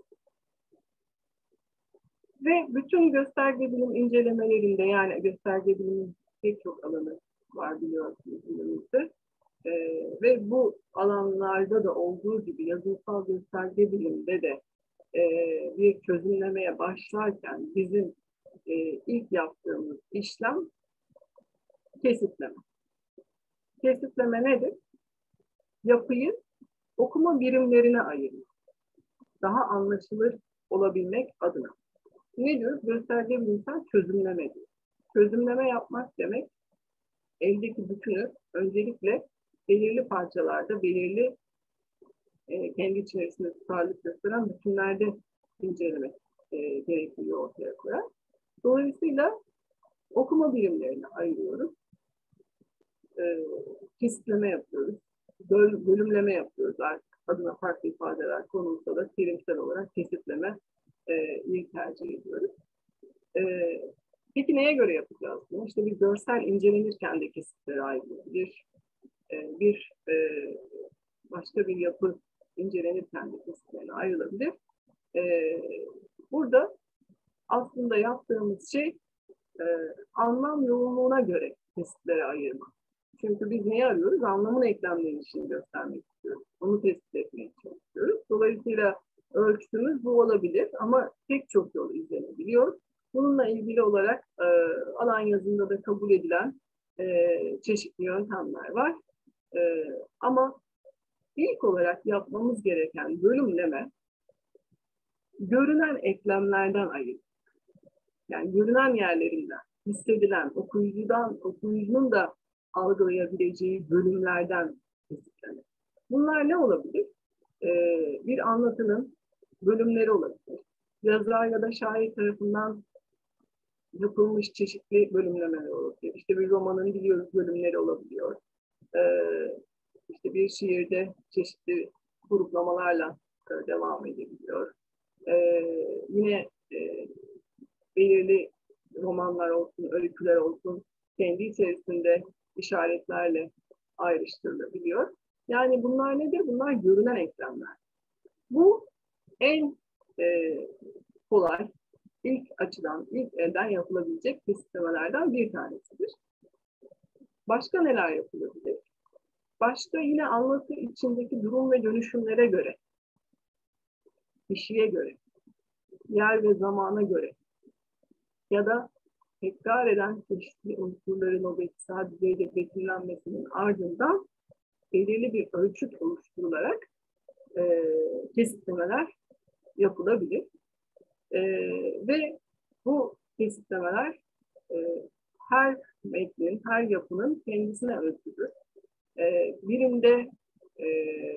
Ve bütün gösterge bilim incelemelerinde, yani gösterge bilimin pek çok alanı var biliyorsunuz günümüzde. Ee, ve bu alanlarda da olduğu gibi yazılsal gösterge bilimde de e, bir çözümlemeye başlarken bizim e, ilk yaptığımız işlem kesitleme. Kesitleme nedir? Yapıyı okuma birimlerine ayırmak. Daha anlaşılır olabilmek adına. Ne diyor? Gösterge bilimsel çözümleme diyor. Çözümleme yapmak demek, eldeki bütünü öncelikle belirli parçalarda, belirli e, kendi içerisinde tutarlılık gösteren bütünlerde incelemek e, gerekliliği ortaya koyar. Dolayısıyla okuma birimlerine ayırıyoruz. E, kesitleme yapıyoruz. Böl, bölümleme yapıyoruz. Artık adına farklı ifadeler konulsa da terimsel olarak kesitleme e, iyi tercih ediyoruz. E, peki neye göre yapacağız bunu? İşte bir görsel incelenirken de kesitlere ayrılabilir. E, bir e, başka bir yapı incelenirken de kesitlerine ayrılabilir. E, burada aslında yaptığımız şey e, anlam yoğunluğuna göre kesitlere ayırmak. Çünkü biz neyi arıyoruz? Anlamın eklemlenişini göstermek istiyoruz. Onu tespit etmeye çalışıyoruz. Dolayısıyla ölçütümüz bu olabilir ama pek çok yol izlenebiliyor. Bununla ilgili olarak e, alan yazında da kabul edilen e, çeşitli yöntemler var. E, ama ilk olarak yapmamız gereken bölümleme görünen eklemlerden ayırmak. Yani görünen yerlerinden, hissedilen, okuyucudan, okuyucunun da algılayabileceği bölümlerden kesitlenir. Bunlar ne olabilir? Ee, bir anlatının bölümleri olabilir. Yazar ya da şair tarafından yapılmış çeşitli bölümlemeler olabilir. İşte bir romanın biliyoruz bölümleri olabiliyor. Ee, işte bir şiirde çeşitli gruplamalarla e, devam edebiliyor. Ee, yine e, belirli romanlar olsun, öyküler olsun, kendi içerisinde işaretlerle ayrıştırılabiliyor. Yani bunlar nedir? Bunlar görünen eklemler. Bu en e, kolay, ilk açıdan, ilk elden yapılabilecek kesitlemelerden bir tanesidir. Başka neler yapılabilir? Başka yine anlatı içindeki durum ve dönüşümlere göre, kişiye göre, yer ve zamana göre ya da tekrar eden çeşitli unsurların o betisel düzeyde betimlenmesinin ardından belirli bir ölçüt oluşturularak e, kesitlemeler yapılabilir. E, ve bu kesitlemeler e, her metnin, her yapının kendisine özgüdür. E, birinde e,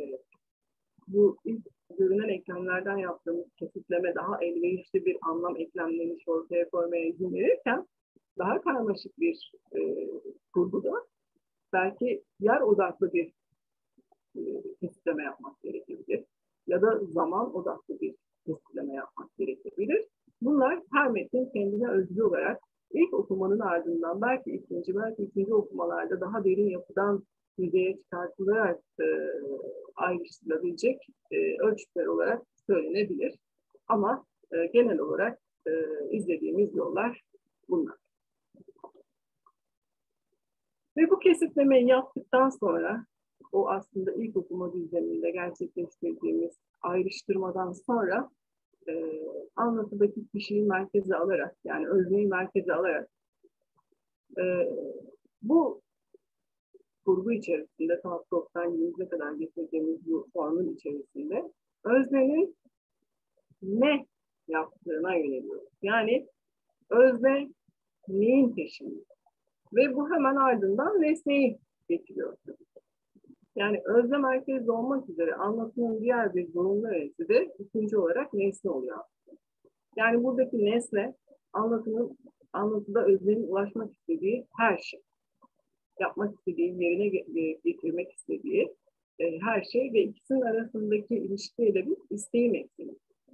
bu ilk görünen eklemlerden yaptığımız kesitleme daha elverişli bir anlam eklemlenmiş ortaya koymaya izin verirken daha karmaşık bir e, kurguda belki yer odaklı bir e, kesitleme yapmak gerekebilir ya da zaman odaklı bir kesitleme yapmak gerekebilir. Bunlar her metnin kendine özgü olarak ilk okumanın ardından belki ikinci, belki ikinci okumalarda daha derin yapıdan yüzeye çıkartılarak e, ayrıştırılabilecek e, ölçütler olarak söylenebilir. Ama e, genel olarak e, izlediğimiz yollar bunlar. Ve bu kesitlemeyi yaptıktan sonra o aslında ilk okuma düzeninde gerçekleştirdiğimiz ayrıştırmadan sonra e, anlatıdaki kişiyi merkeze alarak yani özneyi merkeze alarak e, bu kurgu içerisinde Tolstoy'dan günümüze kadar getirdiğimiz bu formun içerisinde öznenin ne yaptığına yöneliyoruz. Yani özne neyin peşinde? Ve bu hemen ardından nesneyi getiriyor. Yani özne merkezli olmak üzere anlatının diğer bir zorunlu öğesi de ikinci olarak nesne oluyor. Yani buradaki nesne anlatının, anlatıda öznenin ulaşmak istediği her şey. Yapmak istediği, yerine getirmek istediği e, her şey ve ikisinin arasındaki ilişkiyle bir isteği mektini.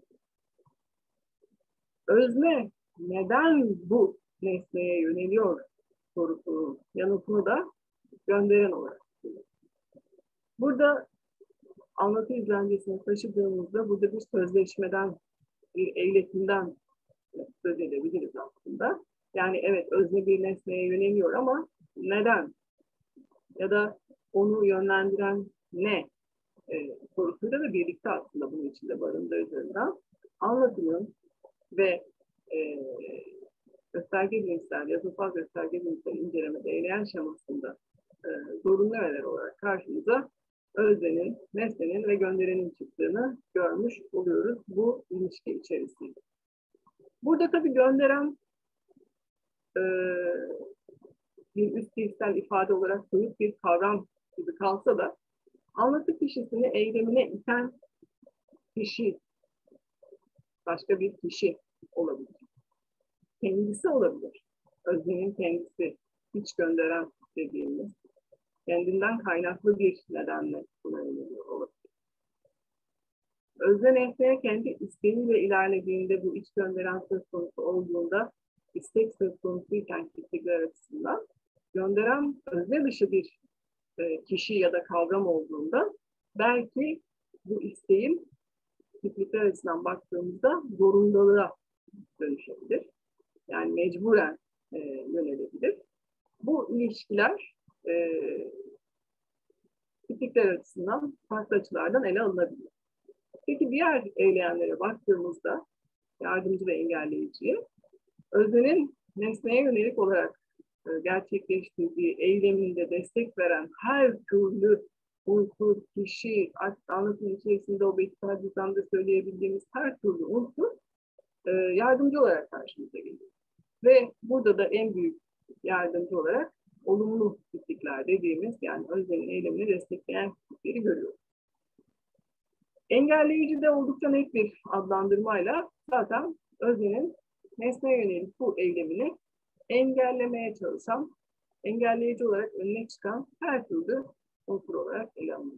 Özne neden bu nesneye yöneliyor sorusunun yanıtını da gönderen olarak söylüyor. Burada anlatı izlencesini taşıdığımızda burada bir sözleşmeden, bir eyletimden söz edebiliriz aslında. Yani evet özne bir nesneye yöneliyor ama neden? Ya da onu yönlendiren ne? E, sorusuyla da birlikte aslında bunun içinde barındırdığından anlatımın ve e, gösterge bilimsel, yazısal gösterge bilimsel inceleme değerleyen şemasında e, zorunlu öğeler olarak karşımıza öznenin, nesnenin ve gönderenin çıktığını görmüş oluyoruz bu ilişki içerisinde. Burada tabii gönderen e, bir üst fiilsel ifade olarak soyut bir kavram gibi kalsa da anlatı kişisini eylemine iten kişi başka bir kişi olabilir. Kendisi olabilir. Öznenin kendisi, hiç gönderen dediğimiz, kendinden kaynaklı bir nedenle buna yöneliyor olabilir. Özne nesneye kendi isteğiyle ilerlediğinde bu iç gönderen söz konusu olduğunda istek söz konusuyken kişiler açısından gönderen özne dışı bir e, kişi ya da kavram olduğunda belki bu isteğin kişilikler açısından baktığımızda zorundalığa dönüşebilir. Yani mecburen e, yönelebilir. Bu ilişkiler e, tipikler açısından farklı açılardan ele alınabilir. Peki diğer eylemlere baktığımızda yardımcı ve engelleyiciye öznenin nesneye yönelik olarak e, gerçekleştirdiği eyleminde destek veren her türlü unsur, kişi, anlatım içerisinde o beşsel düzlemde söyleyebildiğimiz her türlü unsur e, yardımcı olarak karşımıza geliyor. Ve burada da en büyük yardımcı olarak olumlu tipikler dediğimiz, yani öznenin eylemini destekleyen tipikleri görüyoruz. Engelleyici de oldukça net bir adlandırmayla zaten öznenin nesneye yönelik bu eylemini engellemeye çalışan, engelleyici olarak önüne çıkan her türlü unsur olarak ele alınıyor.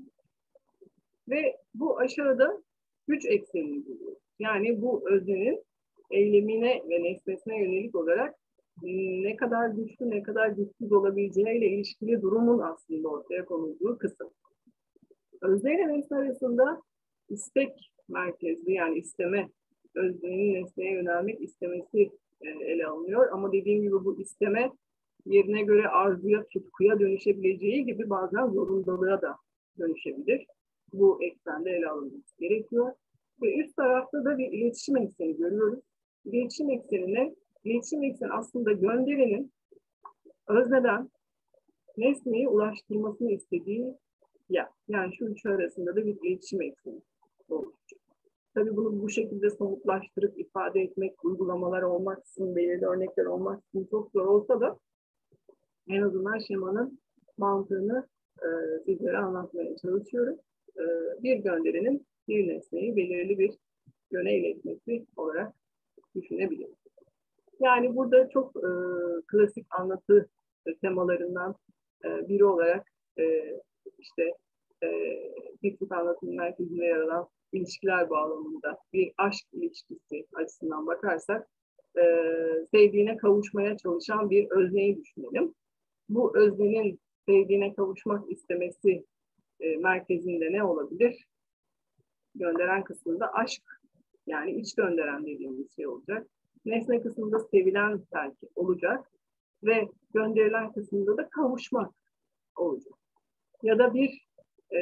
Ve bu aşağıda güç eksenini buluyor. Yani bu öznenin eylemine ve nesnesine yönelik olarak ne kadar güçlü, ne kadar güçsüz olabileceğiyle ilişkili durumun aslında ortaya konulduğu kısım. Özne ile nesne arasında istek merkezli, yani isteme, öznenin nesneye yönelmek istemesi ele alınıyor. Ama dediğim gibi bu isteme yerine göre arzuya, tutkuya dönüşebileceği gibi bazen zorundalığa da dönüşebilir. Bu eksende ele alınması gerekiyor. Ve üst tarafta da bir iletişim ekseni görüyoruz. İletişim eksenine, iletişim ekseni aslında gönderinin özneden nesneyi ulaştırmasını istediği yer. Yani şu üçü arasında da bir iletişim ekseni oluşacak. Tabii bunu bu şekilde somutlaştırıp ifade etmek, uygulamalar olmaksızın, belirli örnekler olmaksızın çok zor olsa da en azından şemanın mantığını e, sizlere anlatmaya çalışıyorum. E, bir gönderinin bir nesneyi belirli bir yöne iletmesi olarak düşünebiliriz. Yani burada çok e, klasik anlatı temalarından e, biri olarak e, işte e, bir tip anlatım merkezinde yer alan ilişkiler bağlamında bir aşk ilişkisi açısından bakarsak e, sevdiğine kavuşmaya çalışan bir özneyi düşünelim. Bu öznenin sevdiğine kavuşmak istemesi e, merkezinde ne olabilir? Gönderen kısmında aşk, yani iç gönderen dediğimiz şey olacak. Nesne kısmında sevilen belki olacak ve gönderilen kısmında da kavuşmak olacak. Ya da bir e,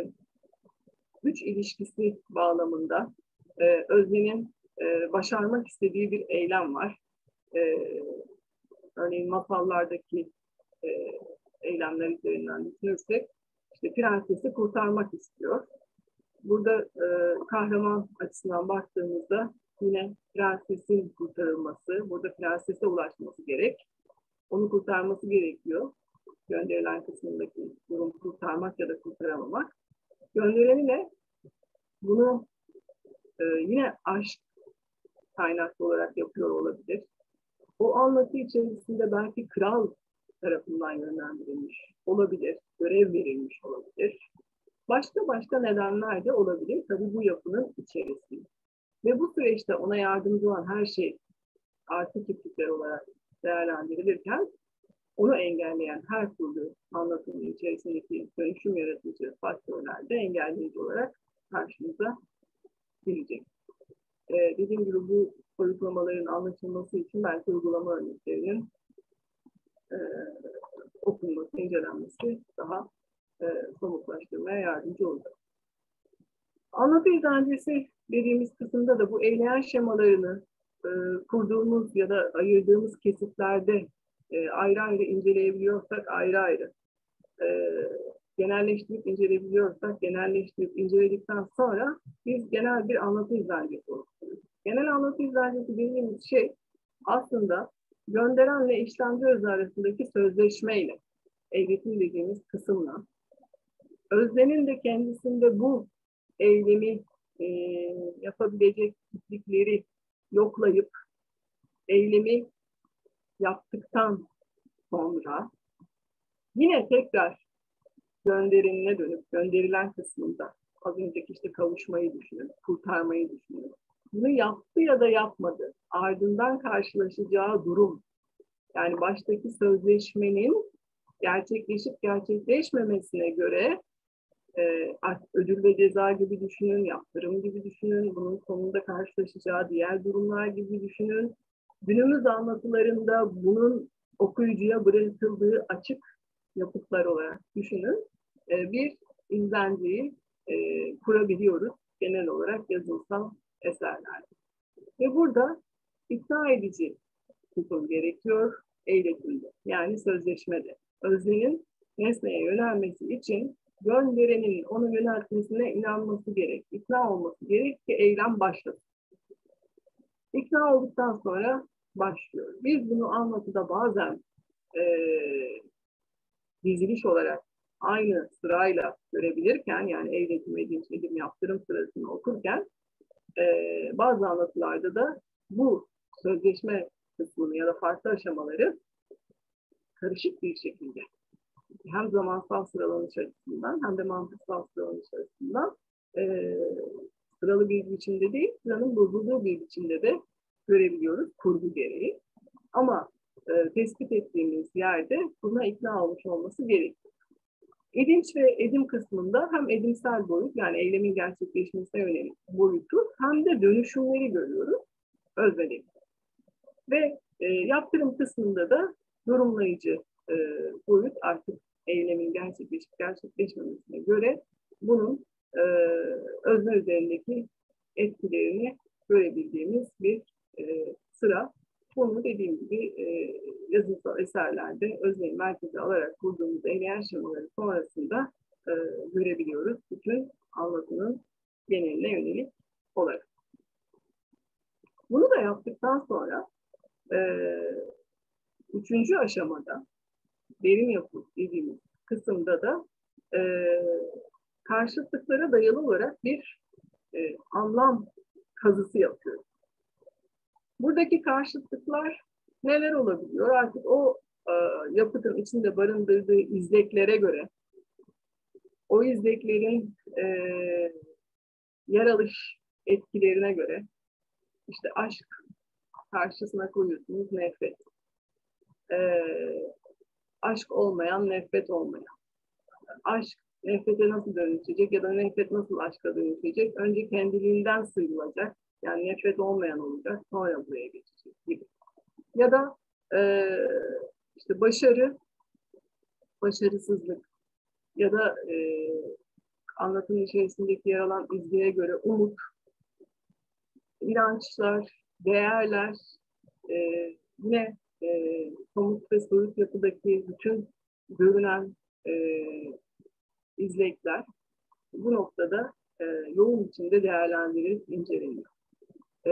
güç ilişkisi bağlamında e, öznenin e, başarmak istediği bir eylem var. E, örneğin masallardaki e, eylemler üzerinden düşünürsek, işte prensesi kurtarmak istiyor. Burada e, kahraman açısından baktığımızda yine prensesin kurtarılması, burada prensese ulaşması gerek. Onu kurtarması gerekiyor. Gönderilen kısmındaki durum kurtarmak ya da kurtaramamak. Göndereni ne? Bunu e, yine aşk kaynaklı olarak yapıyor olabilir. O anlatı içerisinde belki kral tarafından yönlendirilmiş olabilir, görev verilmiş olabilir. Başka başka nedenler de olabilir tabii bu yapının içerisinde. Ve bu süreçte ona yardımcı olan her şey artı tipikler olarak değerlendirilirken onu engelleyen her türlü anlatımın içerisindeki dönüşüm yaratıcı faktörler de engelleyici olarak karşımıza gelecek. Ee, dediğim gibi bu uygulamaların anlaşılması için belki uygulama örneklerinin e, okunması, incelenmesi daha e, somutlaştırmaya yardımcı olacak. Anlatı izancesi dediğimiz kısımda da bu eyleyen şemalarını e, kurduğumuz ya da ayırdığımız kesitlerde e, ayrı ayrı inceleyebiliyorsak ayrı ayrı, e, genelleştirip inceleyebiliyorsak genelleştirip inceledikten sonra biz genel bir anlatı izancesi oluşturuyoruz. Genel anlatı izancesi dediğimiz şey aslında gönderenle işlemci özne arasındaki sözleşmeyle, eyletim dediğimiz kısımla, öznenin de kendisinde bu eylemi e, yapabilecek tiplikleri yoklayıp eylemi yaptıktan sonra yine tekrar gönderenine dönüp gönderilen kısmında az önceki işte kavuşmayı düşünün, kurtarmayı düşünün. Bunu yaptı ya da yapmadı. Ardından karşılaşacağı durum, yani baştaki sözleşmenin gerçekleşip gerçekleşmemesine göre e, ödül ve ceza gibi düşünün, yaptırım gibi düşünün, bunun sonunda karşılaşacağı diğer durumlar gibi düşünün. Günümüz anlatılarında bunun okuyucuya bırakıldığı açık yapıtlar olarak düşünün. E, bir izlenceyi e, kurabiliyoruz genel olarak yazılsal eserlerde. Ve burada ikna edici tutum gerekiyor eyletimde, yani sözleşmede. Öznenin nesneye yönelmesi için gönderenin onu yöneltmesine inanması gerek, ikna olması gerek ki eylem başlasın. İkna olduktan sonra başlıyor. Biz bunu anlatıda bazen e, diziliş olarak aynı sırayla görebilirken, yani eyletim, edinç, edim, yaptırım sırasını okurken e, bazı anlatılarda da bu sözleşme kısmını ya da farklı aşamaları karışık bir şekilde hem zamansal sıralanış açısından hem de mantıksal sıralanış açısından e, sıralı bir biçimde değil, sıranın bozulduğu bir biçimde de görebiliyoruz kurgu gereği. Ama e, tespit ettiğimiz yerde buna ikna olmuş olması gerekiyor. Edinç ve edim kısmında hem edimsel boyut, yani eylemin gerçekleşmesine yönelik boyutu, hem de dönüşümleri görüyoruz öznede. Ve e, yaptırım kısmında da yorumlayıcı e, boyut, artık eylemin gerçekleşip gerçekleşmemesine göre bunun e, özne üzerindeki etkilerini görebildiğimiz bir e, sıra. Bunu dediğim gibi e, yazısal eserlerde özneyi merkeze alarak kurduğumuz eylem şemaları sonrasında e, görebiliyoruz. Bütün anlatının geneline yönelik olarak. Bunu da yaptıktan sonra e, üçüncü aşamada derin yapı dediğimiz kısımda da e, karşıtlıklara dayalı olarak bir e, anlam kazısı yapıyoruz. Buradaki karşıtlıklar neler olabiliyor? Artık o e, yapıtın içinde barındırdığı izleklere göre, o izleklerin e, yer alış etkilerine göre, işte aşk karşısına koyuyorsunuz nefret. E, aşk olmayan, nefret olmayan. Aşk nefrete nasıl dönüşecek ya da nefret nasıl aşka dönüşecek? Önce kendiliğinden sıyrılacak. Yani nefret olmayan olacak, sonra buraya geçecek gibi. Ya da e, işte başarı, başarısızlık ya da e, anlatım içerisindeki yer alan izleye göre umut, inançlar, değerler, e, yine e, somut ve soyut yapıdaki bütün görünen e, izlekler bu noktada e, yoğun içinde değerlendirilip inceleniyor. E,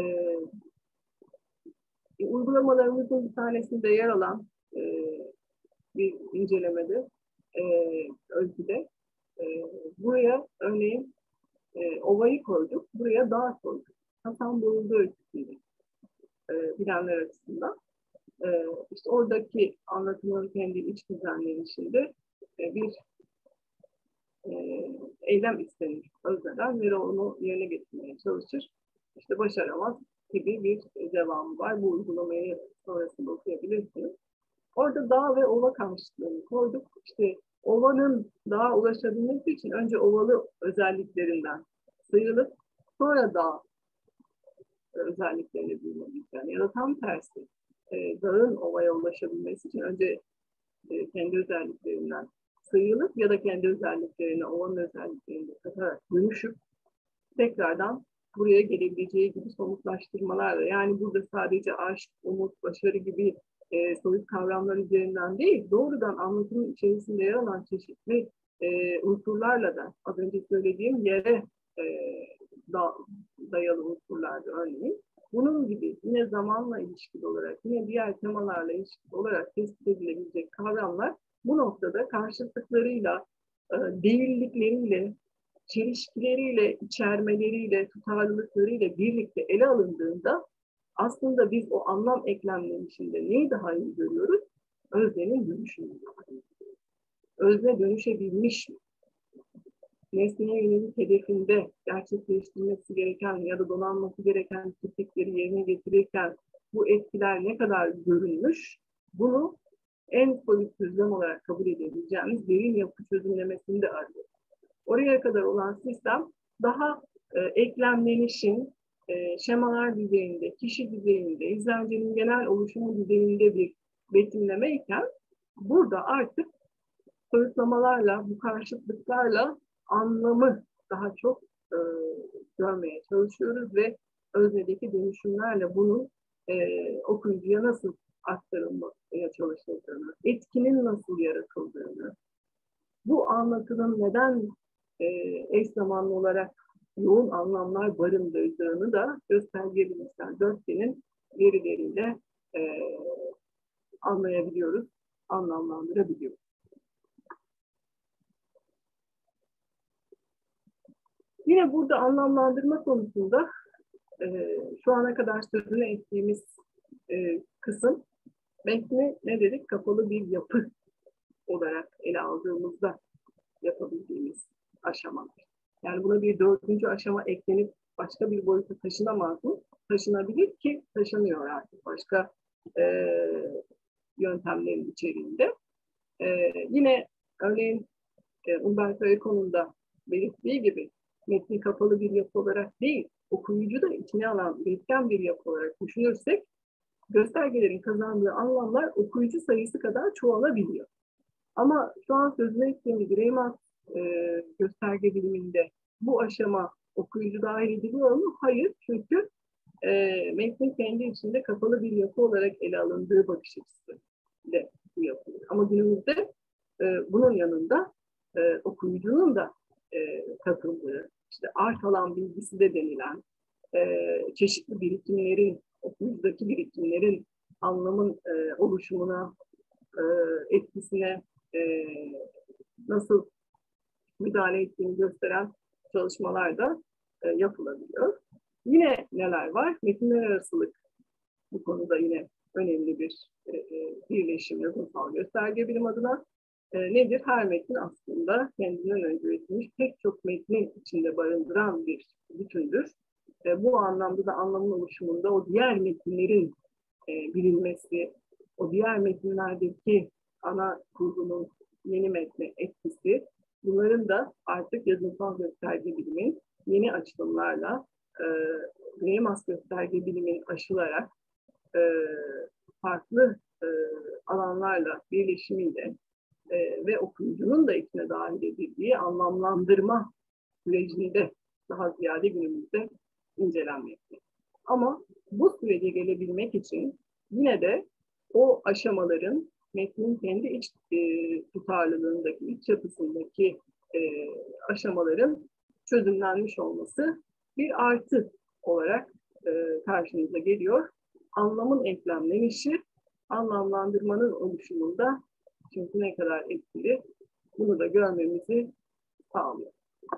uygulamalarımızın bir tanesinde yer alan e, bir incelemede, e, ölçüde e, buraya örneğin e, ovayı koyduk, buraya dağ koyduk. Hasan Boğuldu ölçüsüyle e, bilenler açısından. E, işte oradaki anlatımın kendi iç düzenlenişinde e, bir e, eylem istenir özneden ve onu yerine getirmeye çalışır. İşte başaramaz gibi bir devamı var. Bu uygulamayı sonrasında okuyabilirsiniz. Orada dağ ve ova karşıtlığını koyduk. İşte ovanın dağa ulaşabilmesi için önce ovalı özelliklerinden sıyrılıp sonra dağ özelliklerini bulmalıyız. Yani ya da tam tersi. E, dağın ovaya ulaşabilmesi için önce e, kendi özelliklerinden sıyrılıp ya da kendi özelliklerini, ovanın özelliklerini katarak dönüşüp tekrardan buraya gelebileceği gibi somutlaştırmalarla, yani burada sadece aşk, umut, başarı gibi e, soyut kavramlar üzerinden değil, doğrudan anlatımın içerisinde yer alan çeşitli e, unsurlarla da az önce söylediğim yere e, da, dayalı unsurlardı örneğin. Bunun gibi yine zamanla ilişkili olarak, yine diğer temalarla ilişkili olarak tespit edilebilecek kavramlar bu noktada karşıtlıklarıyla, e, değillikleriyle, çelişkileriyle, içermeleriyle, tutarlılıklarıyla birlikte ele alındığında aslında biz o anlam eklemlenişinde neyi daha iyi görüyoruz? Öznenin dönüşümünü. Özne dönüşebilmiş mi? Nesneye yönelik hedefinde gerçekleştirmesi gereken ya da donanması gereken kritikleri yerine getirirken bu etkiler ne kadar görünmüş? Bunu en soyut düzlem olarak kabul edebileceğimiz derin yapı çözümlemesini de arıyoruz. Oraya kadar olan sistem daha e, eklemlenişin e, şemalar düzeyinde, kişi düzeyinde, izlencenin genel oluşumu düzeyinde bir betimleme iken burada artık soyutlamalarla, bu karşıtlıklarla anlamı daha çok e, görmeye çalışıyoruz ve öznedeki dönüşümlerle bunun e, okuyucuya nasıl aktarılmaya çalışıldığını, etkinin nasıl yaratıldığını, bu anlatının neden e, eş zamanlı olarak yoğun anlamlar barındırdığını da gösterge bilimsel dörtgenin verileriyle e, anlayabiliyoruz, anlamlandırabiliyoruz. Yine burada anlamlandırma konusunda e, şu ana kadar sözünü ettiğimiz e, kısım metni ne dedik? Kapalı bir yapı olarak ele aldığımızda yapabildiğimiz aşamalar. Yani buna bir dördüncü aşama eklenip başka bir boyuta taşınamaz mı? Taşınabilir ki taşınıyor artık başka e, yöntemlerin içeriğinde. E, yine örneğin e, Umberto Eco'nun da belirttiği gibi metni kapalı bir yapı olarak değil, okuyucu da içine alan üretken bir yapı olarak düşünürsek göstergelerin kazandığı anlamlar okuyucu sayısı kadar çoğalabiliyor. Ama şu an sözüne ettiğimiz Riemann e, gösterge biliminde bu aşama okuyucu dahil ediliyor mu? Hayır. Çünkü e, metnin kendi içinde kapalı bir yapı olarak ele alındığı bakış açısı ile bu yapılıyor. Ama günümüzde e, bunun yanında e, okuyucunun da e, katıldığı, işte art alan bilgisi de denilen e, çeşitli birikimlerin, okuyucudaki birikimlerin anlamın e, oluşumuna, e, etkisine e, nasıl müdahale ettiğini gösteren çalışmalar da e, yapılabiliyor. Yine neler var? Metinler arasılık bu konuda yine önemli bir e, birleşim yazımsal gösterge bilim adına. E, nedir? Her metin aslında kendinden önce üretilmiş pek çok metnin içinde barındıran bir bütündür. E, bu anlamda da anlamın oluşumunda o diğer metinlerin e, bilinmesi, o diğer metinlerdeki ana kurgunun yeni metne etkisi, bunların da artık yazımsal gösterge bilimin yeni açılımlarla e, Riemann gösterge bilimin aşılarak e, farklı e, alanlarla birleşimiyle e, ve okuyucunun da içine dahil edildiği anlamlandırma sürecinde daha ziyade günümüzde incelenmekte. Ama bu sürece gelebilmek için yine de o aşamaların metnin kendi iç e, tutarlılığındaki, iç yapısındaki e, aşamaların çözümlenmiş olması bir artı olarak e, karşımıza geliyor. Anlamın eklemlenişi, anlamlandırmanın oluşumunda çünkü ne kadar etkili bunu da görmemizi sağlıyor.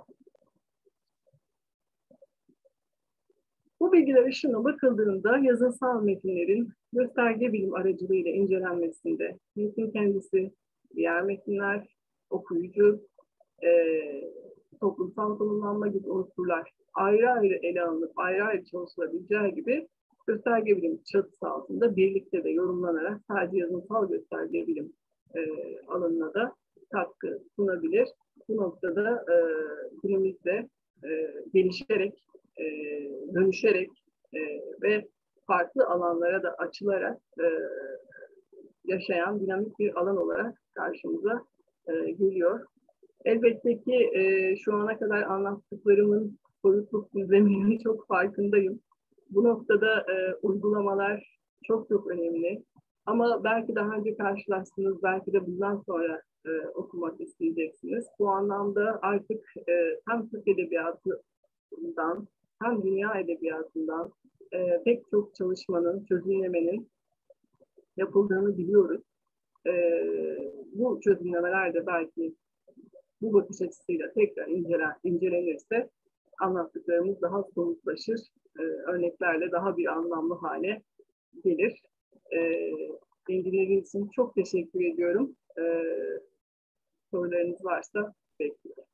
Bu bilgiler ışığına bakıldığında yazınsal metinlerin gösterge bilim aracılığıyla incelenmesinde metin kendisi, diğer metinler, okuyucu, e, toplumsal konumlanma gibi unsurlar ayrı ayrı ele alınıp ayrı ayrı çalışılabileceği gibi gösterge bilim çatısı altında birlikte de yorumlanarak sadece yazınsal gösterge bilim e, alanına da katkı sunabilir. Bu noktada e, günümüzde e, gelişerek, e, dönüşerek e, ve farklı alanlara da açılarak e, yaşayan dinamik bir alan olarak karşımıza e, geliyor. Elbette ki e, şu ana kadar anlattıklarımın sorutluk düzleminin çok farkındayım. Bu noktada e, uygulamalar çok çok önemli. Ama belki daha önce karşılaştınız, belki de bundan sonra e, okumak isteyeceksiniz. Bu anlamda artık e, hem Türk Edebiyatı'ndan hem dünya edebiyatından e, pek çok çalışmanın, çözümlemenin yapıldığını biliyoruz. E, bu çözümlemeler de belki bu bakış açısıyla tekrar incelen, incelenirse anlattıklarımız daha somutlaşır, e, örneklerle daha bir anlamlı hale gelir. E, ilgileriniz için çok teşekkür ediyorum. E, sorularınız varsa bekliyorum.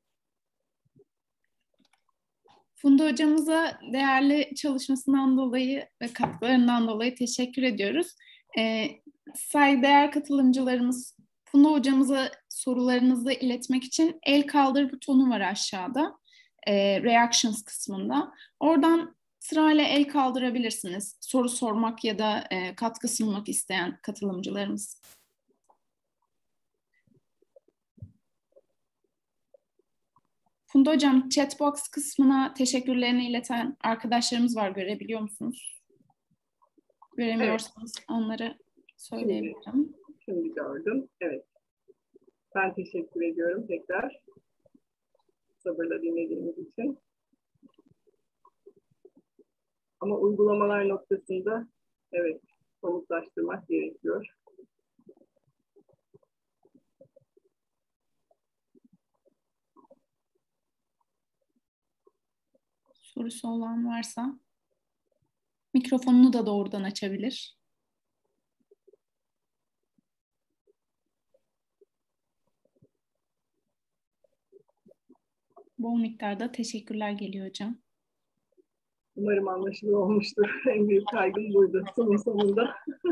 Funda hocamıza değerli çalışmasından dolayı ve katkılarından dolayı teşekkür ediyoruz. E, saygıdeğer katılımcılarımız, Funda hocamıza sorularınızı iletmek için el kaldır butonu var aşağıda, e, reactions kısmında. Oradan sırayla el kaldırabilirsiniz. Soru sormak ya da e, katkı sunmak isteyen katılımcılarımız. Funda Hocam, chatbox kısmına teşekkürlerini ileten arkadaşlarımız var. Görebiliyor musunuz? Göremiyorsanız evet, onları söyleyebilirim. Şimdi, şimdi gördüm. Evet. Ben teşekkür ediyorum tekrar. Sabırla dinlediğiniz için. Ama uygulamalar noktasında evet, somutlaştırmak gerekiyor. Sorusu olan varsa mikrofonunu da doğrudan açabilir. Bol miktarda teşekkürler geliyor hocam. Umarım anlaşılır olmuştur. En büyük kaygım buydu sunum sonunda.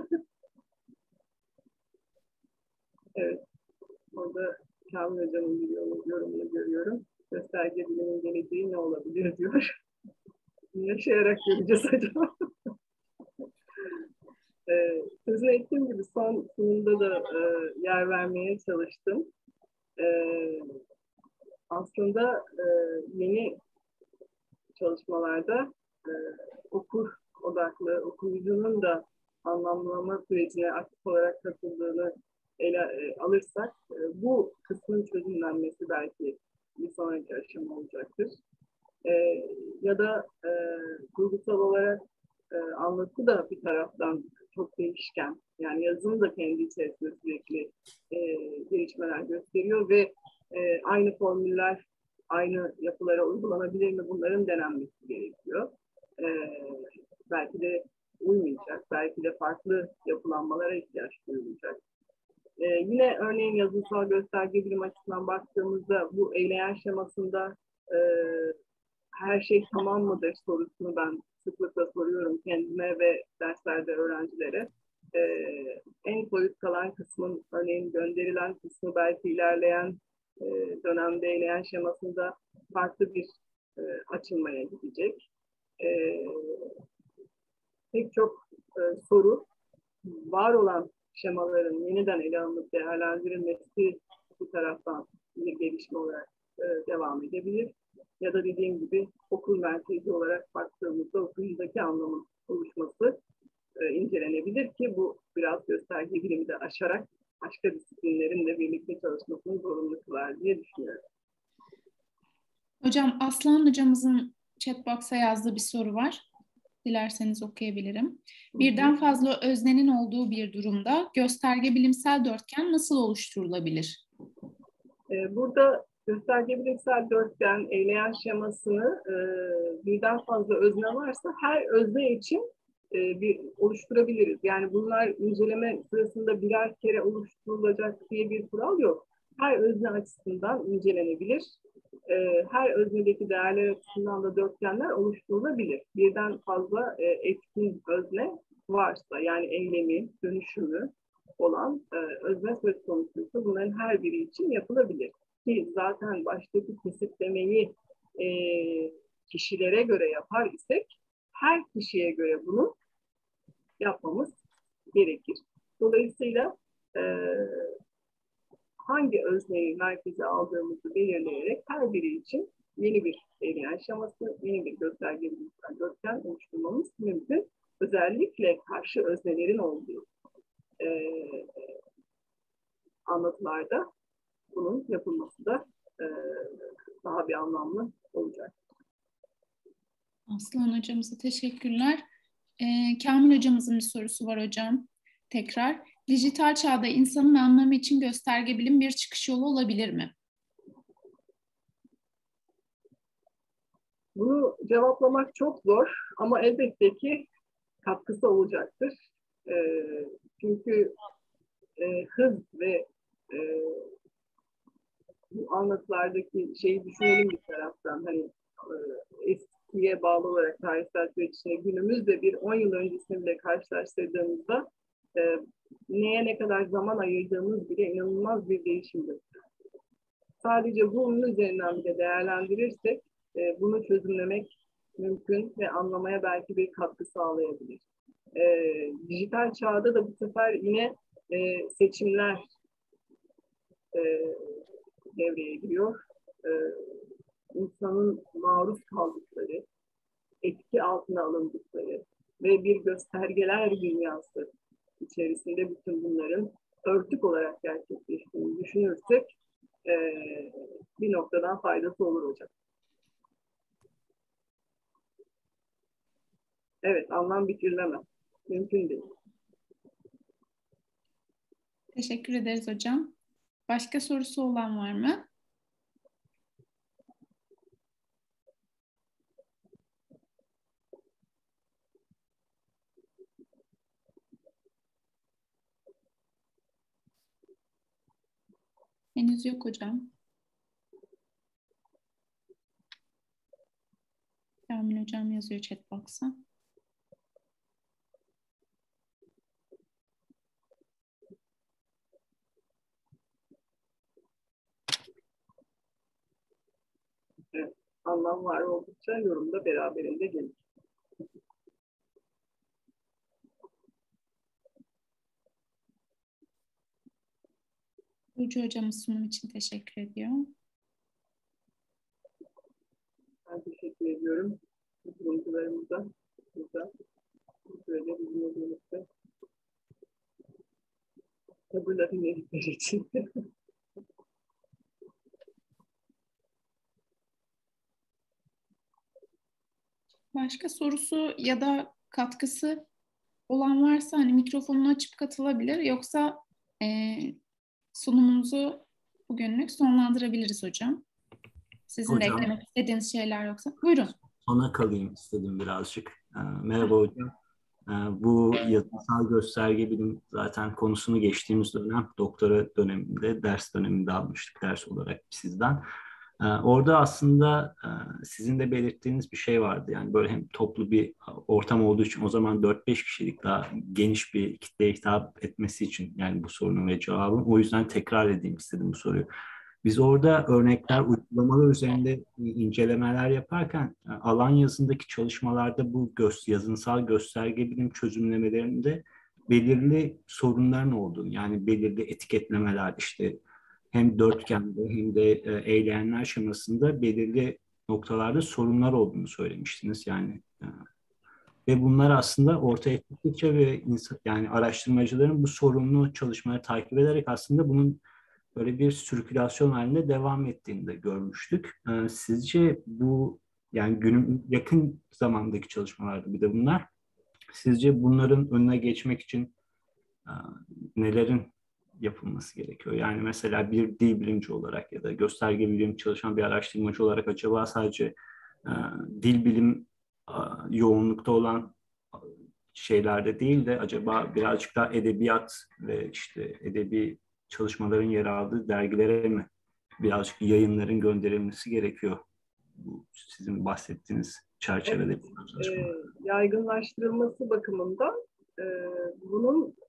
Evet. Orada Kamil Hocam'ın bir yorumunu görüyorum. Gösterge bilimin geleceği ne olabilir diyor. Yaşayarak göreceğiz acaba. Ee, sözünü ettiğim gibi son sunumda da e, yer vermeye çalıştım. Ee, aslında e, yeni çalışmalarda e, okur odaklı, okuyucunun da anlamlama sürecine aktif olarak katıldığını ele e, alırsak e, bu kısmın çözümlenmesi belki bir sonraki aşama olacaktır. E, ya da e, kurgusal olarak e, anlatı da bir taraftan çok değişken. Yani yazım da kendi içerisinde sürekli e, gelişmeler gösteriyor ve e, aynı formüller aynı yapılara uygulanabilir mi? Bunların denenmesi gerekiyor. E, belki de uymayacak, belki de farklı yapılanmalara ihtiyaç duyulacak. E, yine örneğin yazısal gösterge bilim açısından baktığımızda bu eyleyen şemasında e, her şey tamam mıdır sorusunu ben sıklıkla soruyorum kendime ve derslerde öğrencilere. Ee, en soyut kalan kısmın, örneğin gönderilen kısmı belki ilerleyen e, dönemde eyleyen şemasında farklı bir e, açılmaya gidecek. E, pek çok e, soru var olan şemaların yeniden ele alınıp değerlendirilmesi bu taraftan bir gelişme olarak e, devam edebilir. Ya da dediğim gibi okul merkezi olarak baktığımızda okuyucudaki anlamın oluşması e, incelenebilir ki bu biraz gösterge bilimi de aşarak başka disiplinlerin de birlikte çalışmasını zorunlu kılar diye düşünüyorum. Hocam, Aslan hocamızın chatbox'a yazdığı bir soru var. Dilerseniz okuyabilirim. Birden fazla öznenin olduğu bir durumda gösterge bilimsel dörtgen nasıl oluşturulabilir? E, burada gösterge bilimsel dörtgen, eyleyen şemasını e, birden fazla özne varsa her özne için e, bir oluşturabiliriz. Yani bunlar inceleme sırasında birer kere oluşturulacak diye bir kural yok. Her özne açısından incelenebilir. E, her öznedeki değerler açısından da dörtgenler oluşturulabilir. Birden fazla e, etkin özne varsa, yani eylemi, dönüşümü olan e, özne söz konusuysa bunların her biri için yapılabilir. Ki zaten baştaki kesitlemeyi e, kişilere göre yapar isek her kişiye göre bunu yapmamız gerekir. Dolayısıyla e, hangi özneyi merkeze aldığımızı belirleyerek her biri için yeni bir eyleyen şeması, yeni bir gösterge bilimsel dörtgen oluşturmamız mümkün. Özellikle karşı öznelerin olduğu e, anlatılarda bunun yapılması da e, daha bir anlamlı olacak. Aslan hocamıza teşekkürler. Ee, Kamil hocamızın bir sorusu var hocam. Tekrar. Dijital çağda insanın anlamı için gösterge bilim bir çıkış yolu olabilir mi? Bunu cevaplamak çok zor ama elbette ki katkısı olacaktır. E, çünkü e, hız ve e, bu anlatılardaki şeyi düşünelim bir taraftan. Hani e, eskiye bağlı olarak tarihsel süreç içinde günümüzde bir on yıl öncesini bile karşılaştırdığımızda e, neye ne kadar zaman ayırdığımız bile inanılmaz bir değişimdir. Sadece bunun üzerinden bile değerlendirirsek e, bunu çözümlemek mümkün ve anlamaya belki bir katkı sağlayabilir. E, dijital çağda da bu sefer yine e, seçimler e, devreye giriyor. E, insanın maruz kaldıkları, etki altına alındıkları ve bir göstergeler dünyası içerisinde bütün bunların örtük olarak gerçekleştiğini düşünürsek e, bir noktadan faydası olur hocam. Evet, anlam bitirilemez. Mümkün değil. Teşekkür ederiz hocam. Başka sorusu olan var mı? Henüz yok hocam. Kamil hocam yazıyor chat box'a. Evet, anlam var oldukça yorumda beraberinde gelir. Burcu hocamız sunum için teşekkür ediyor. Ben teşekkür ediyorum. Katılımcılarımıza burada bu sürede bizimle birlikte sabırla dinledikleri için. Başka sorusu ya da katkısı olan varsa hani mikrofonunu açıp katılabilir. Yoksa e, sunumumuzu bugünlük sonlandırabiliriz hocam. Sizin de Hocam, eklemek istediğiniz şeyler yoksa. Buyurun. sona kalayım istedim birazcık. Ee, merhaba hocam. Ee, bu yazısal gösterge bilim zaten konusunu geçtiğimiz dönem doktora döneminde, ders döneminde almıştık ders olarak sizden. Ee, orada aslında e, sizin de belirttiğiniz bir şey vardı. Yani böyle hem toplu bir ortam olduğu için o zaman dört beş kişilik daha geniş bir kitleye hitap etmesi için yani bu sorunun ve cevabın. O yüzden tekrar edeyim istedim bu soruyu. Biz orada örnekler, uygulamalar üzerinde incelemeler yaparken alan yazındaki çalışmalarda bu göz, yazınsal gösterge bilim çözümlemelerinde belirli sorunların olduğunu, yani belirli etiketlemeler işte hem dörtgende hem de e, eğleyenler şemasında belirli noktalarda sorunlar olduğunu söylemiştiniz. Yani e, ve bunlar aslında ortaya çıktıkça ve insan, yani araştırmacıların bu sorunlu çalışmaları takip ederek aslında bunun böyle bir sirkülasyon halinde devam ettiğini de görmüştük. Ee, sizce bu yani günün yakın zamandaki çalışmalardı bir de bunlar. Sizce bunların önüne geçmek için e, nelerin yapılması gerekiyor? Yani mesela bir dil bilimci olarak ya da gösterge bilim çalışan bir araştırmacı olarak acaba sadece e, dil bilim e, yoğunlukta olan şeylerde değil de acaba birazcık daha edebiyat ve işte edebi çalışmaların yer aldığı dergilere mi birazcık yayınların gönderilmesi gerekiyor? Bu sizin bahsettiğiniz çerçevede Evet, bir e, çalışma. yaygınlaştırılması bakımından e, bunun e,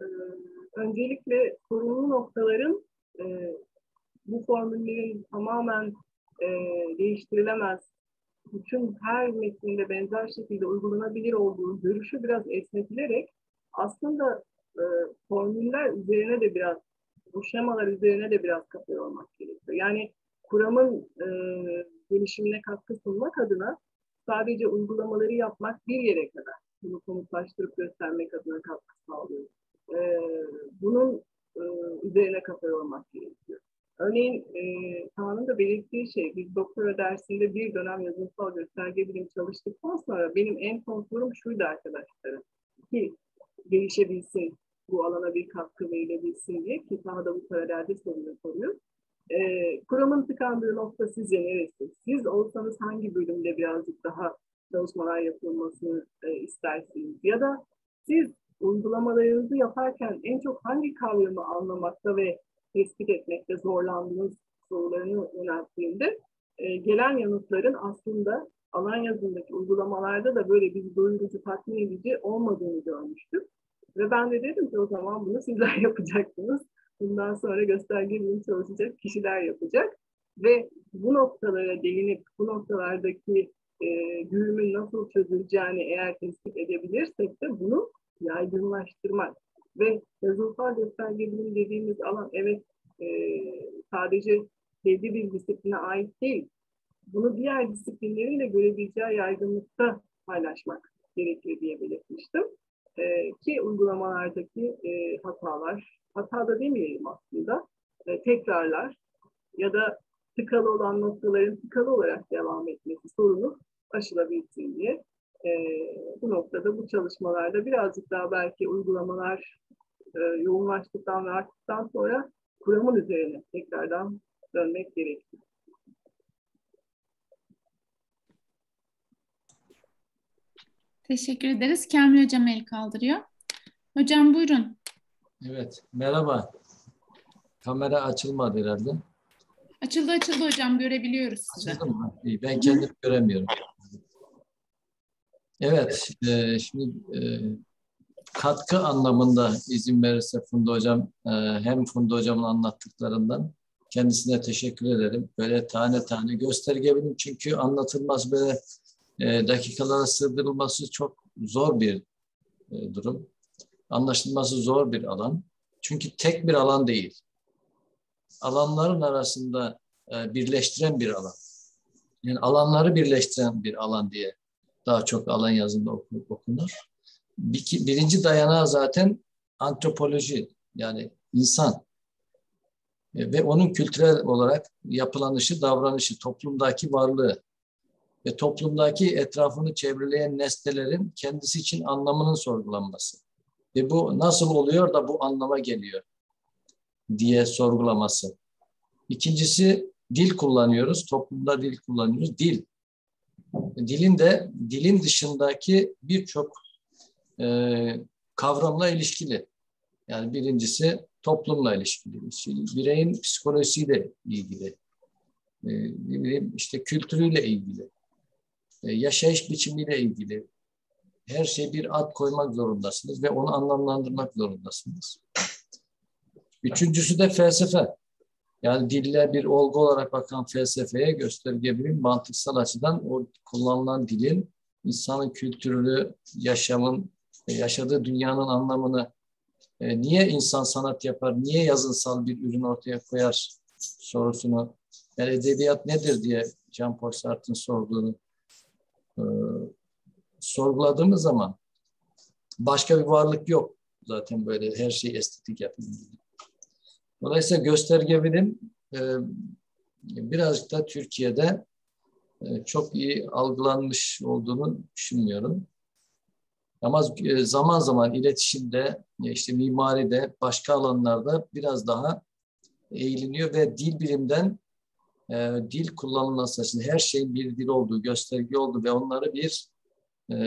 öncelikle sorunlu noktaların e, bu formüllerin tamamen e, değiştirilemez, bütün her metninde benzer şekilde uygulanabilir olduğu görüşü biraz esnetilerek aslında e, formüller üzerine de biraz, bu şemalar üzerine de biraz kafa yormak gerekiyor. Yani kuramın e, gelişimine katkı sunmak adına sadece uygulamaları yapmak bir yere kadar. Bunu somutlaştırıp göstermek adına katkı sağlıyor. E, bunun e, üzerine kafa yormak gerekiyor. Örneğin e, Kaan'ın da belirttiği şey, biz doktora dersinde bir dönem yazınsal gösterge bilim çalıştıktan sonra benim en son sorum şuydu arkadaşlarım. Ki gelişebilsin, bu alana bir katkı verilebilsin diye, ki daha da bu paralelde soruyor soruyor. E, kuramın tıkandığı nokta sizce neresi? Siz olsanız hangi bölümde birazcık daha çalışmalar yapılmasını e, istersiniz? Ya da siz uygulamalarınızı yaparken en çok hangi kavramı anlamakta ve tespit etmekte zorlandığınız sorularını yönelttiğimde e, gelen yanıtların aslında alan yazındaki uygulamalarda da böyle bir doyurucu, tatmin edici olmadığını görmüştüm. Ve ben de dedim ki o zaman bunu sizler yapacaksınız. Bundan sonra gösterge bilim çalışacak kişiler yapacak. Ve bu noktalara değinip bu noktalardaki e, düğümün nasıl çözüleceğini eğer tespit edebilirsek de bunu yaygınlaştırmak. Ve yazılsal gösterge bilim dediğimiz alan evet e, sadece belli bir disipline ait değil. bunu diğer disiplinlerin de görebileceği yaygınlıkta paylaşmak gerekir diye belirtmiştim. E, ki uygulamalardaki e, hatalar, hata da demeyelim aslında, e, tekrarlar ya da tıkalı olan noktaların tıkalı olarak devam etmesi sorunu aşılabilsin diye. E, bu noktada bu çalışmalarda birazcık daha belki uygulamalar e, yoğunlaştıktan ve arttıktan sonra kuramın üzerine tekrardan dönmek gerekir. Teşekkür ederiz. Kamil Hocam el kaldırıyor. Hocam buyurun. Evet, merhaba. Kamera açılmadı herhalde. Açıldı açıldı hocam, görebiliyoruz sizi. Açıldı mı? İyi, ben kendim göremiyorum. Evet, e, şimdi e, katkı anlamında izin verirse Funda Hocam, e, hem Funda Hocam'ın anlattıklarından kendisine teşekkür ederim. Böyle tane tane gösterge benim çünkü anlatılması böyle e, dakikalara sığdırılması çok zor bir e, durum. Anlaşılması zor bir alan. Çünkü tek bir alan değil. Alanların arasında e, birleştiren bir alan. Yani alanları birleştiren bir alan diye daha çok alan yazında okunur. Bir, birinci dayanağı zaten antropoloji, yani insan e, ve onun kültürel olarak yapılanışı, davranışı, toplumdaki varlığı ve toplumdaki etrafını çevreleyen nesnelerin kendisi için anlamının sorgulanması. Ve bu nasıl oluyor da bu anlama geliyor diye sorgulaması. İkincisi dil kullanıyoruz, toplumda dil kullanıyoruz. Dil. Dilin de dilin dışındaki birçok e, kavramla ilişkili. Yani birincisi toplumla ilişkili, bireyin psikolojisiyle ilgili, e, ne bileyim işte kültürüyle ilgili, e, yaşayış biçimiyle ilgili. Her şeye bir ad koymak zorundasınız ve onu anlamlandırmak zorundasınız. Üçüncüsü de felsefe. Yani dille bir olgu olarak bakan felsefeye gösterge bilim mantıksal açıdan o kullanılan dilin insanın kültürünü, yaşamın, yaşadığı dünyanın anlamını, e, niye insan sanat yapar, niye yazınsal bir ürün ortaya koyar sorusunu, yani edebiyat nedir diye Jean-Paul Sartre'ın sorduğunu e, sorguladığımız zaman başka bir varlık yok. Zaten böyle her şey estetik yapılıyor. Dolayısıyla gösterge bilim e, birazcık da Türkiye'de e, çok iyi algılanmış olduğunu düşünmüyorum. Ama e, zaman zaman iletişimde, işte mimaride, başka alanlarda biraz daha eğiliniyor ve dil bilimden e, dil kullanılması için her şeyin bir dil olduğu, gösterge olduğu ve onları bir e,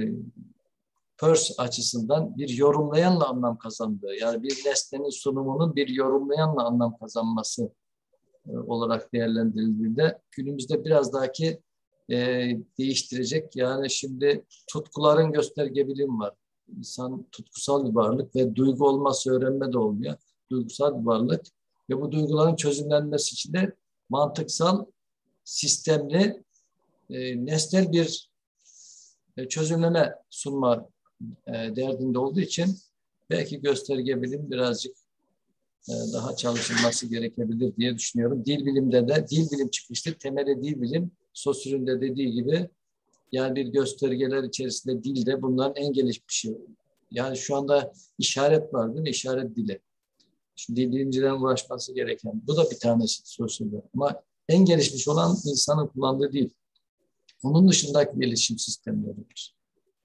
pers açısından bir yorumlayanla anlam kazandığı, yani bir nesnenin sunumunun bir yorumlayanla anlam kazanması e, olarak değerlendirildiğinde günümüzde biraz daha ki e, değiştirecek. Yani şimdi tutkuların gösterge bilimi var. İnsan tutkusal bir varlık ve duygu olmazsa öğrenme de olmuyor. Duygusal bir varlık ve bu duyguların çözümlenmesi için de mantıksal, sistemli, e, nesnel bir e, çözümleme sunma e, derdinde olduğu için belki gösterge bilim birazcık e, daha çalışılması gerekebilir diye düşünüyorum. Dil bilimde de dil bilim çıkmıştır. Temeli dil bilim. Saussure de dediği gibi yani bir göstergeler içerisinde dil de bunların en gelişmişi. Yani şu anda işaret var değil mi? İşaret dili. Şimdi dil bilimcilerin uğraşması gereken. Bu da bir tanesi Saussure'da. Ama en gelişmiş olan insanın kullandığı dil. Onun dışındaki gelişim sistemleridir.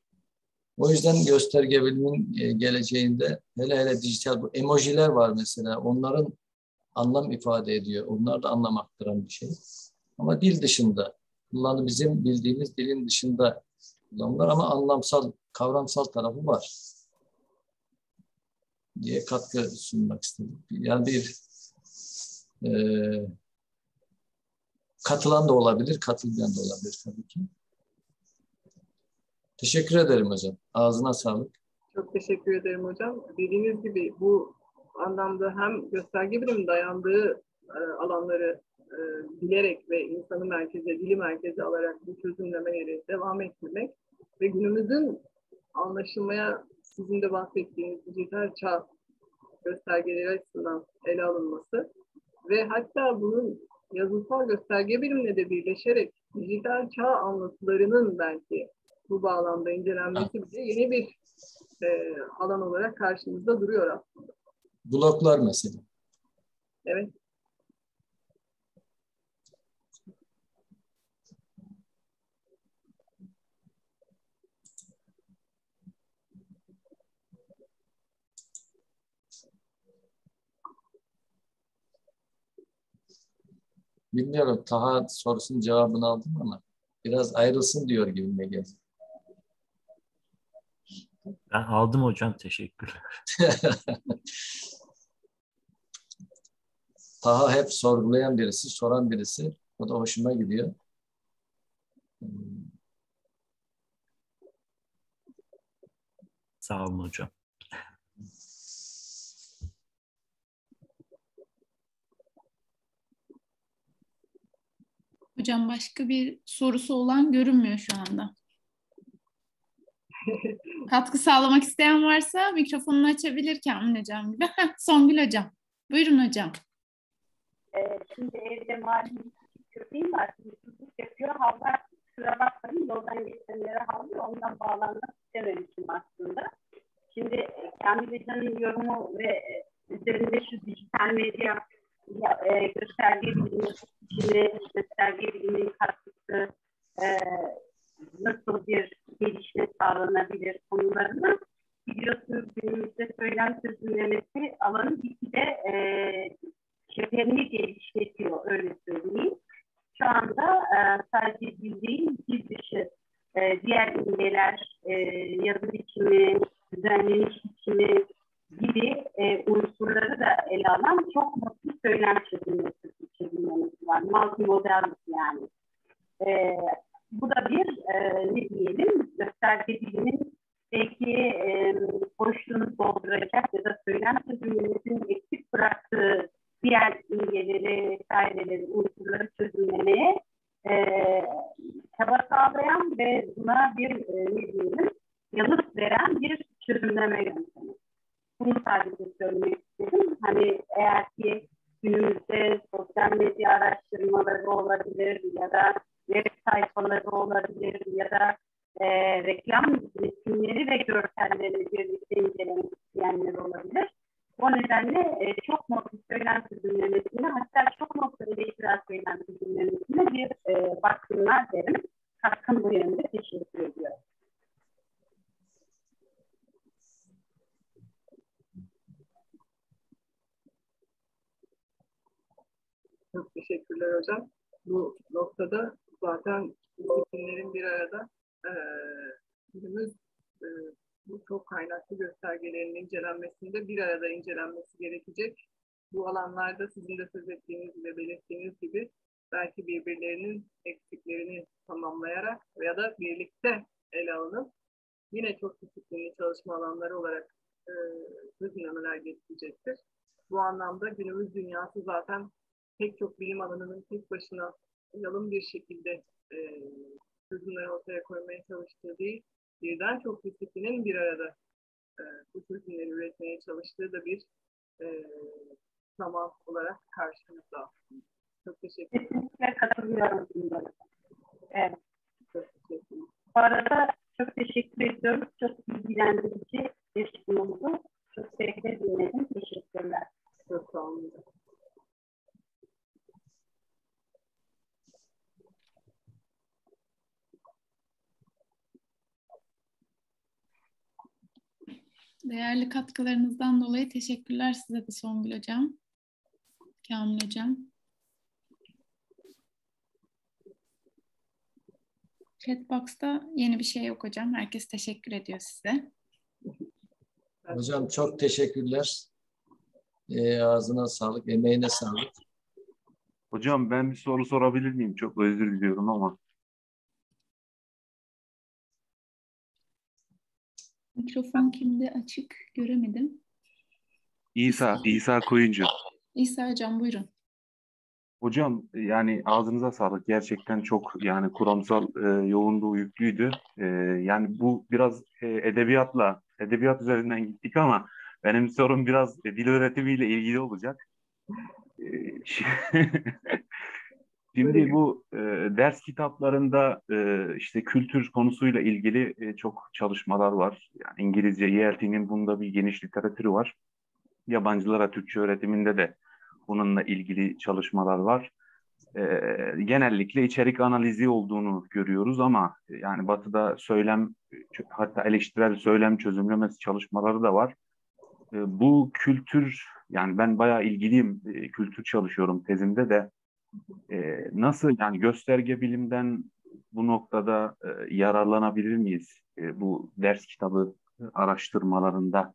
O yüzden gösterge bilimin geleceğinde hele hele dijital bu emojiler var mesela. Onların anlam ifade ediyor. Onlar da anlam aktaran bir şey. Ama dil dışında kullanı bizim bildiğimiz dilin dışında kullanılır ama anlamsal, kavramsal tarafı var diye katkı sunmak istedim. Yani bir e, katılan da olabilir, katılmayan da olabilir tabii ki. Teşekkür ederim hocam. Ağzına sağlık. Çok teşekkür ederim hocam. Dediğiniz gibi bu anlamda hem gösterge bilimin dayandığı e, alanları e, bilerek ve insanı merkeze, dili merkeze alarak bu çözümlemeleri devam ettirmek ve günümüzün anlaşılmaya sizin de bahsettiğiniz dijital çağ göstergeleri açısından ele alınması ve hatta bunun yazısal gösterge bilimle de birleşerek dijital çağ anlatılarının belki bu bağlamda incelenmesi bile yeni bir e, alan olarak karşımızda duruyor aslında. Bloklar mesela. Evet. Bilmiyorum, Taha sorusunun cevabını aldım ama biraz ayrılsın diyor gibime geldi. Ben aldım hocam, teşekkürler. Taha hep sorgulayan birisi, soran birisi. O da hoşuma gidiyor. Sağ olun hocam. Hocam başka bir sorusu olan görünmüyor şu anda. Katkı sağlamak isteyen varsa mikrofonunu açabilir Kamil Hocam gibi. Heh, Songül Hocam. Buyurun hocam. Ee, şimdi evde malum köpeğim var. Susuzluk yapıyor. Havlar, kusura bakmayın, yoldan geçenlere havlıyor. Ondan bağlanmak istememişim aslında. Şimdi Kamil Hoca'nın yorumu ve üzerinde şu dijital medya ya, e, gösterge bilimi, içine gösterge biliminin katkısı, e, nasıl bir gelişme sağlanabilir konularını biliyorsunuz, günümüzde söylem çözümlemesi alanı gitgide e, şekerini genişletiyor, öyle söyleyeyim. Şu anda e, sadece bildiğim dil dışı e, diğer imgeler, e, yazı biçimi, düzenleniş biçimi gibi e, unsurları da ele alan çok mutlu söylem çözümlemesi çözümlemesi var. Multimodal yani. E, bu da bir e, ne diyelim, gösterge bilimin belki e, boşluğunu dolduracak ya da söylem çözümlemesinin eksik bıraktığı diğer imgeleri, vesaireleri, unsurları çözümlemeye e, çaba sağlayan ve buna bir e, ne diyelim, yanıt veren bir çözümleme yöntemi. Bunu sadece söylemek istedim. Hani eğer ki günümüzde sosyal medya araştırmaları olabilir ya da web sayfaları olabilir ya da e, reklam resimleri ve görselleri birlikte incelemek isteyenler olabilir. O nedenle e, çok nokta söylem çözümlemesine, hatta çok nokta eleştirel söylem çözümlemesine bir e, baksınlar derim. Hakkım bu yönde, teşekkür ediyorum. Çok teşekkürler hocam. Bu noktada zaten disiplinlerin bir arada e, günümüz e, bu çok kaynaklı göstergelerin incelenmesinde bir arada incelenmesi gerekecek. Bu alanlarda sizin de söz ettiğiniz ve belirttiğiniz gibi belki birbirlerinin eksiklerini tamamlayarak ya da birlikte ele alınıp yine çok disiplinli çalışma alanları olarak e, çözümlemeler getirecektir. Bu anlamda günümüz dünyası zaten pek çok bilim alanının tek başına yalın bir şekilde e, çözümler ortaya koymaya çalıştığı değil, birden çok disiplinin bir arada e, bu çözümleri üretmeye çalıştığı da bir e, zaman olarak karşımızda. Çok teşekkür ederim. Kesinlikle katılıyorum. Evet. Çok teşekkür ederim. Bu arada çok teşekkür ediyorum. Çok bilgilendirici bir sunumdu. Çok sevgiyle dinledim. Teşekkürler. Çok sağ olun. Değerli katkılarınızdan dolayı teşekkürler size de Songül Hocam, Kamil Hocam. Chatbox'ta yeni bir şey yok hocam. Herkes teşekkür ediyor size. Hocam çok teşekkürler. E, ağzına sağlık, emeğine sağlık. Hocam ben bir soru sorabilir miyim? Çok özür diliyorum ama. Mikrofon kimde açık göremedim. İsa, İsa Koyuncu. İsa Hocam buyurun. Hocam yani ağzınıza sağlık. Gerçekten çok yani kuramsal e, yoğunluğu yüklüydü. E, yani bu biraz e, edebiyatla, edebiyat üzerinden gittik ama benim sorum biraz e, dil öğretimiyle ilgili olacak. E, Şimdi bu e, ders kitaplarında e, işte kültür konusuyla ilgili e, çok çalışmalar var. Yani İngilizce, E L T'nin bunda bir geniş literatürü var. Yabancılara Türkçe öğretiminde de bununla ilgili çalışmalar var. E, genellikle içerik analizi olduğunu görüyoruz ama yani Batı'da söylem, hatta eleştirel söylem çözümlemesi çalışmaları da var. E, bu kültür, yani ben bayağı ilgiliyim, e, kültür çalışıyorum tezimde de. E, nasıl yani gösterge bilimden bu noktada e, yararlanabilir miyiz? E, bu ders kitabı araştırmalarında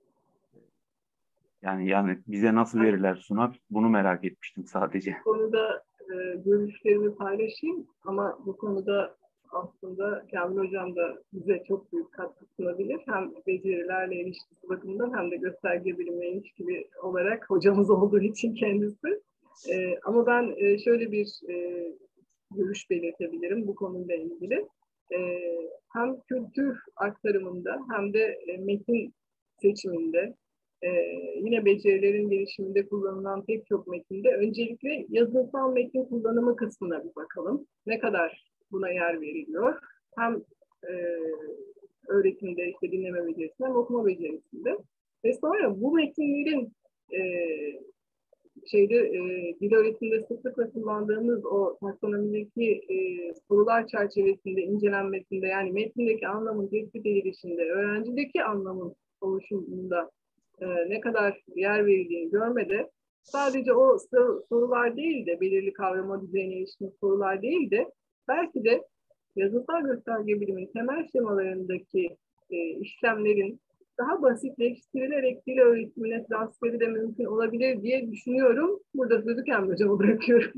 yani yani bize nasıl veriler sunar? Bunu merak etmiştim sadece. Bu konuda e, görüşlerimi paylaşayım ama bu konuda aslında Kamil Hocam da bize çok büyük katkı sunabilir. Hem becerilerle ilişkisi bakımından hem de gösterge bilimle ilişkili olarak hocamız olduğu için kendisi. E, ama ben e, şöyle bir e, görüş belirtebilirim bu konuyla ilgili. E, hem kültür aktarımında hem de e, metin seçiminde, e, yine becerilerin gelişiminde kullanılan pek çok metinde öncelikle yazısal metin kullanımı kısmına bir bakalım. Ne kadar buna yer veriliyor? Hem e, öğretimde, işte dinleme becerisinde hem okuma becerisinde. Ve sonra bu metinlerin e, şeyde e, dil öğretiminde sıklıkla kullandığımız o taksonomideki e, sorular çerçevesinde incelenmesinde, yani metindeki anlamın tespit edilişinde, öğrencideki anlamın oluşumunda e, ne kadar yer verildiğini görmede sadece o sorular değil de belirli kavrama düzeyine ilişkin sorular değil de belki de yazısal gösterge bilimin temel şemalarındaki e, işlemlerin daha basitleştirilerek dil öğretimine transferi de mümkün olabilir diye düşünüyorum. Burada sözü Kamil Hocam'a bırakıyorum.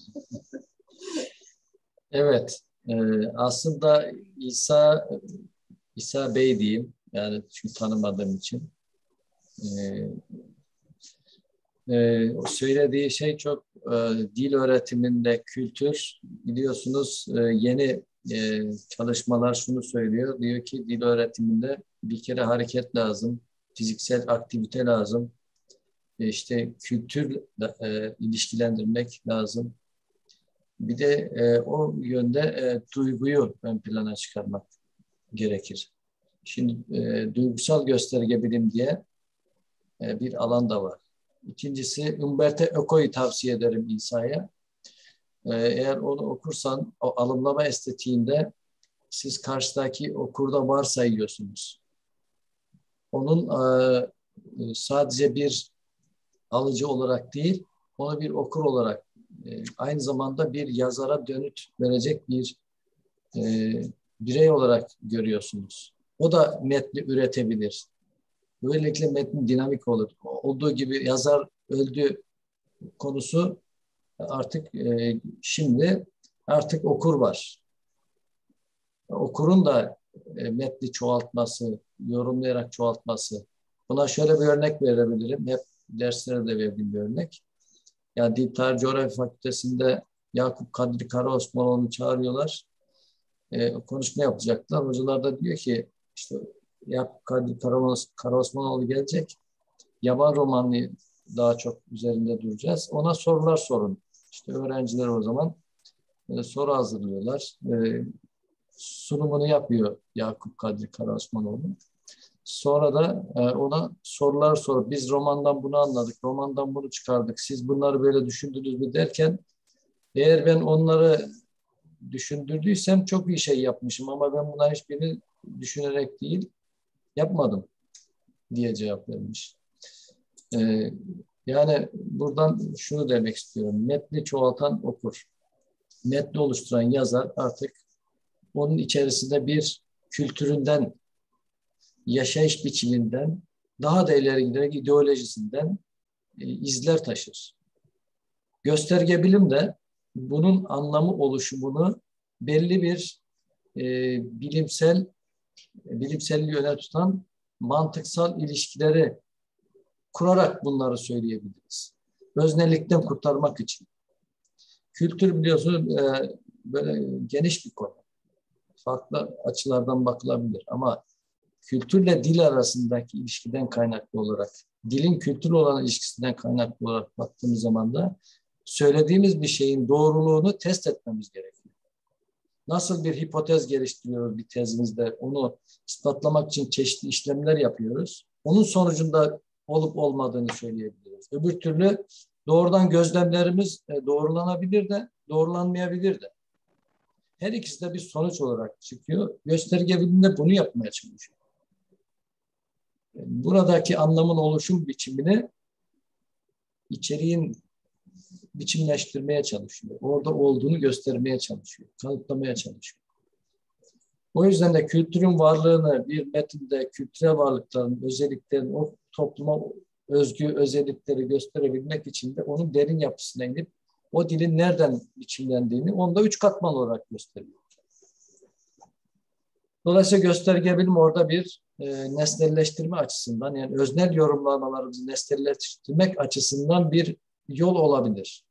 Evet, e, aslında İsa İsa Bey diyeyim, yani çünkü tanımadığım için. E, e, o söylediği şey çok e, dil öğretiminde kültür, biliyorsunuz e, yeni e, çalışmalar şunu söylüyor, diyor ki dil öğretiminde bir kere hareket lazım, fiziksel aktivite lazım, e, işte kültürle e, ilişkilendirmek lazım. Bir de e, o yönde e, duyguyu ön plana çıkarmak gerekir. Şimdi e, duygusal gösterge bilim diye e, bir alan da var. İkincisi Umberto Eco'yu tavsiye ederim İsa'ya. E, eğer onu okursan o alımlama estetiğinde siz karşıdaki okurda varsayıyorsunuz. Onun e, sadece bir alıcı olarak değil, onu bir okur olarak e, aynı zamanda bir yazara dönüt verecek bir e, birey olarak görüyorsunuz. O da metni üretebilir. Böylelikle metnin dinamik olur. Olduğu gibi yazar öldü konusu artık e, şimdi artık okur var. Okurun da e, metni çoğaltması, yorumlayarak çoğaltması. Buna şöyle bir örnek verebilirim. Hep derslere de verdiğim bir örnek. Yani Dil Tarih Coğrafya Fakültesi'nde Yakup Kadri Karaosmanoğlu'nu çağırıyorlar. E, konuşma yapacaklar. Hocalar da diyor ki işte Yakup Kadri Karaosmanoğlu gelecek. Yaban romanını daha çok üzerinde duracağız. Ona sorular sorun. İşte öğrenciler o zaman e, soru hazırlıyorlar. E, sunumunu yapıyor Yakup Kadri Karaosmanoğlu. Sonra da e, ona sorular sor. Biz romandan bunu anladık, romandan bunu çıkardık. Siz bunları böyle düşündünüz mü derken, eğer ben onları düşündürdüysem çok iyi şey yapmışım ama ben buna hiçbirini düşünerek değil, yapmadım diye cevap vermiş. E, yani buradan şunu demek istiyorum. Metni çoğaltan okur. Metni oluşturan yazar artık onun içerisinde bir kültüründen, yaşayış biçiminden, daha da ileri giderek ideolojisinden e, izler taşır. Gösterge bilim de bunun anlamı oluşumunu belli bir e, bilimsel, bilimselliği öne tutan mantıksal ilişkileri kurarak bunları söyleyebiliriz. Öznelikten kurtarmak için. Kültür biliyorsunuz e, böyle geniş bir konu. Farklı açılardan bakılabilir ama kültürle dil arasındaki ilişkiden kaynaklı olarak, dilin kültür olan ilişkisinden kaynaklı olarak baktığımız zaman da söylediğimiz bir şeyin doğruluğunu test etmemiz gerekiyor. Nasıl bir hipotez geliştiriyoruz bir tezimizde, onu ispatlamak için çeşitli işlemler yapıyoruz. Onun sonucunda olup olmadığını söyleyebiliriz. Öbür türlü doğrudan gözlemlerimiz doğrulanabilir de, doğrulanmayabilir de. Her ikisi de bir sonuç olarak çıkıyor. Gösterge biliminde bunu yapmaya çalışıyor. Buradaki anlamın oluşum biçimini içeriğin biçimleştirmeye çalışıyor. Orada olduğunu göstermeye çalışıyor. Kanıtlamaya çalışıyor. O yüzden de kültürün varlığını bir metinde kültürel varlıkların özelliklerini, o topluma özgü özellikleri gösterebilmek için de onun derin yapısına inip o dilin nereden biçimlendiğini onda üç katman olarak gösteriyor. Dolayısıyla gösterge bilim orada bir e, nesnelleştirme açısından, yani öznel yorumlamalarımızı nesnelleştirmek açısından bir yol olabilir.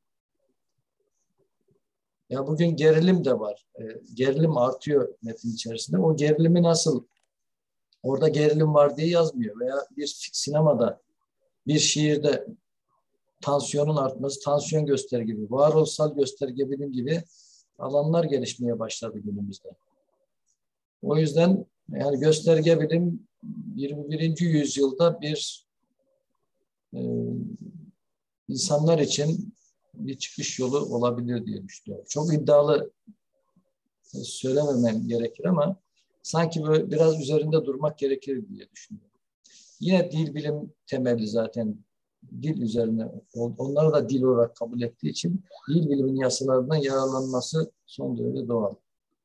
Ya bugün gerilim de var. E, gerilim artıyor metin içerisinde. O gerilimi nasıl? Orada gerilim var diye yazmıyor. Veya bir sinemada, bir şiirde tansiyonun artması, tansiyon gösterge gibi, varoluşsal gösterge bilim gibi alanlar gelişmeye başladı günümüzde. O yüzden yani gösterge bilim yirmi birinci yüzyılda bir e, insanlar için bir çıkış yolu olabilir diye düşünüyorum. Çok iddialı söylememem gerekir ama sanki böyle biraz üzerinde durmak gerekir diye düşünüyorum. Yine dil bilim temelli zaten dil üzerine, onları da dil olarak kabul ettiği için dil biliminin yasalarından yararlanması son derece doğal.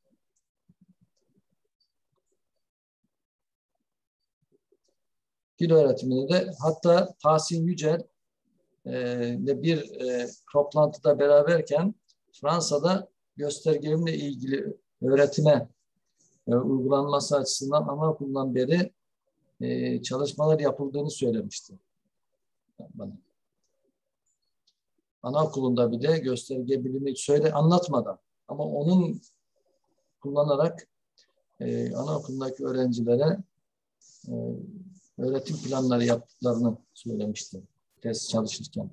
Dil öğretiminde de hatta Tahsin Yücel ile bir e, toplantıda beraberken Fransa'da göstergelimle ilgili öğretime e, uygulanması açısından anaokulundan beri e, çalışmalar yapıldığını söylemişti bana. Anaokulunda bile gösterge bilimi söyle anlatmadan ama onun kullanarak e, anaokulundaki öğrencilere e, öğretim planları yaptıklarını söylemişti test çalışırken.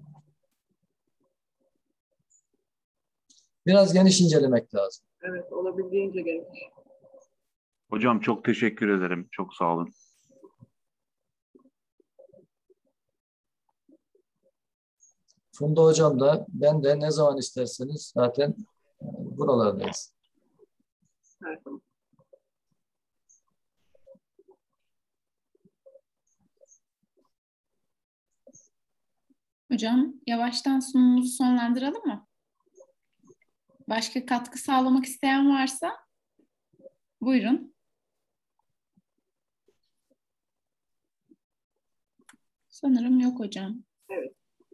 Biraz geniş incelemek lazım. Evet, olabildiğince geniş. Hocam çok teşekkür ederim. Çok sağ olun. Funda hocam da ben de ne zaman isterseniz zaten buralardayız. Her zaman. Hocam yavaştan sunumumuzu sonlandıralım mı? Başka katkı sağlamak isteyen varsa buyurun. Sanırım yok hocam. Evet.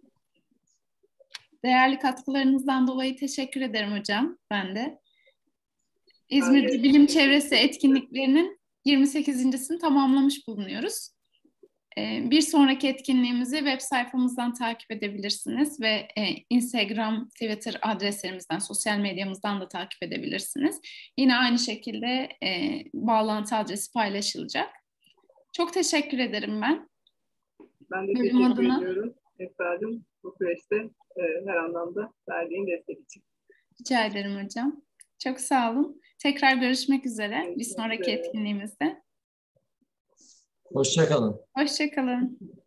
Değerli katkılarınızdan dolayı teşekkür ederim hocam. Ben de. İzmir'de bilim çevresi etkinliklerinin yirmi sekizincisini tamamlamış bulunuyoruz. Bir sonraki etkinliğimizi web sayfamızdan takip edebilirsiniz ve Instagram, Twitter adreslerimizden, sosyal medyamızdan da takip edebilirsiniz. Yine aynı şekilde bağlantı adresi paylaşılacak. Çok teşekkür ederim ben. Ben de teşekkür adına... ediyorum Esra'cığım bu süreçte her anlamda verdiğin destek için. Rica ederim hocam. Çok sağ olun. Tekrar görüşmek üzere bir sonraki etkinliğimizde. Hoşça kalın. Hoşça kalın.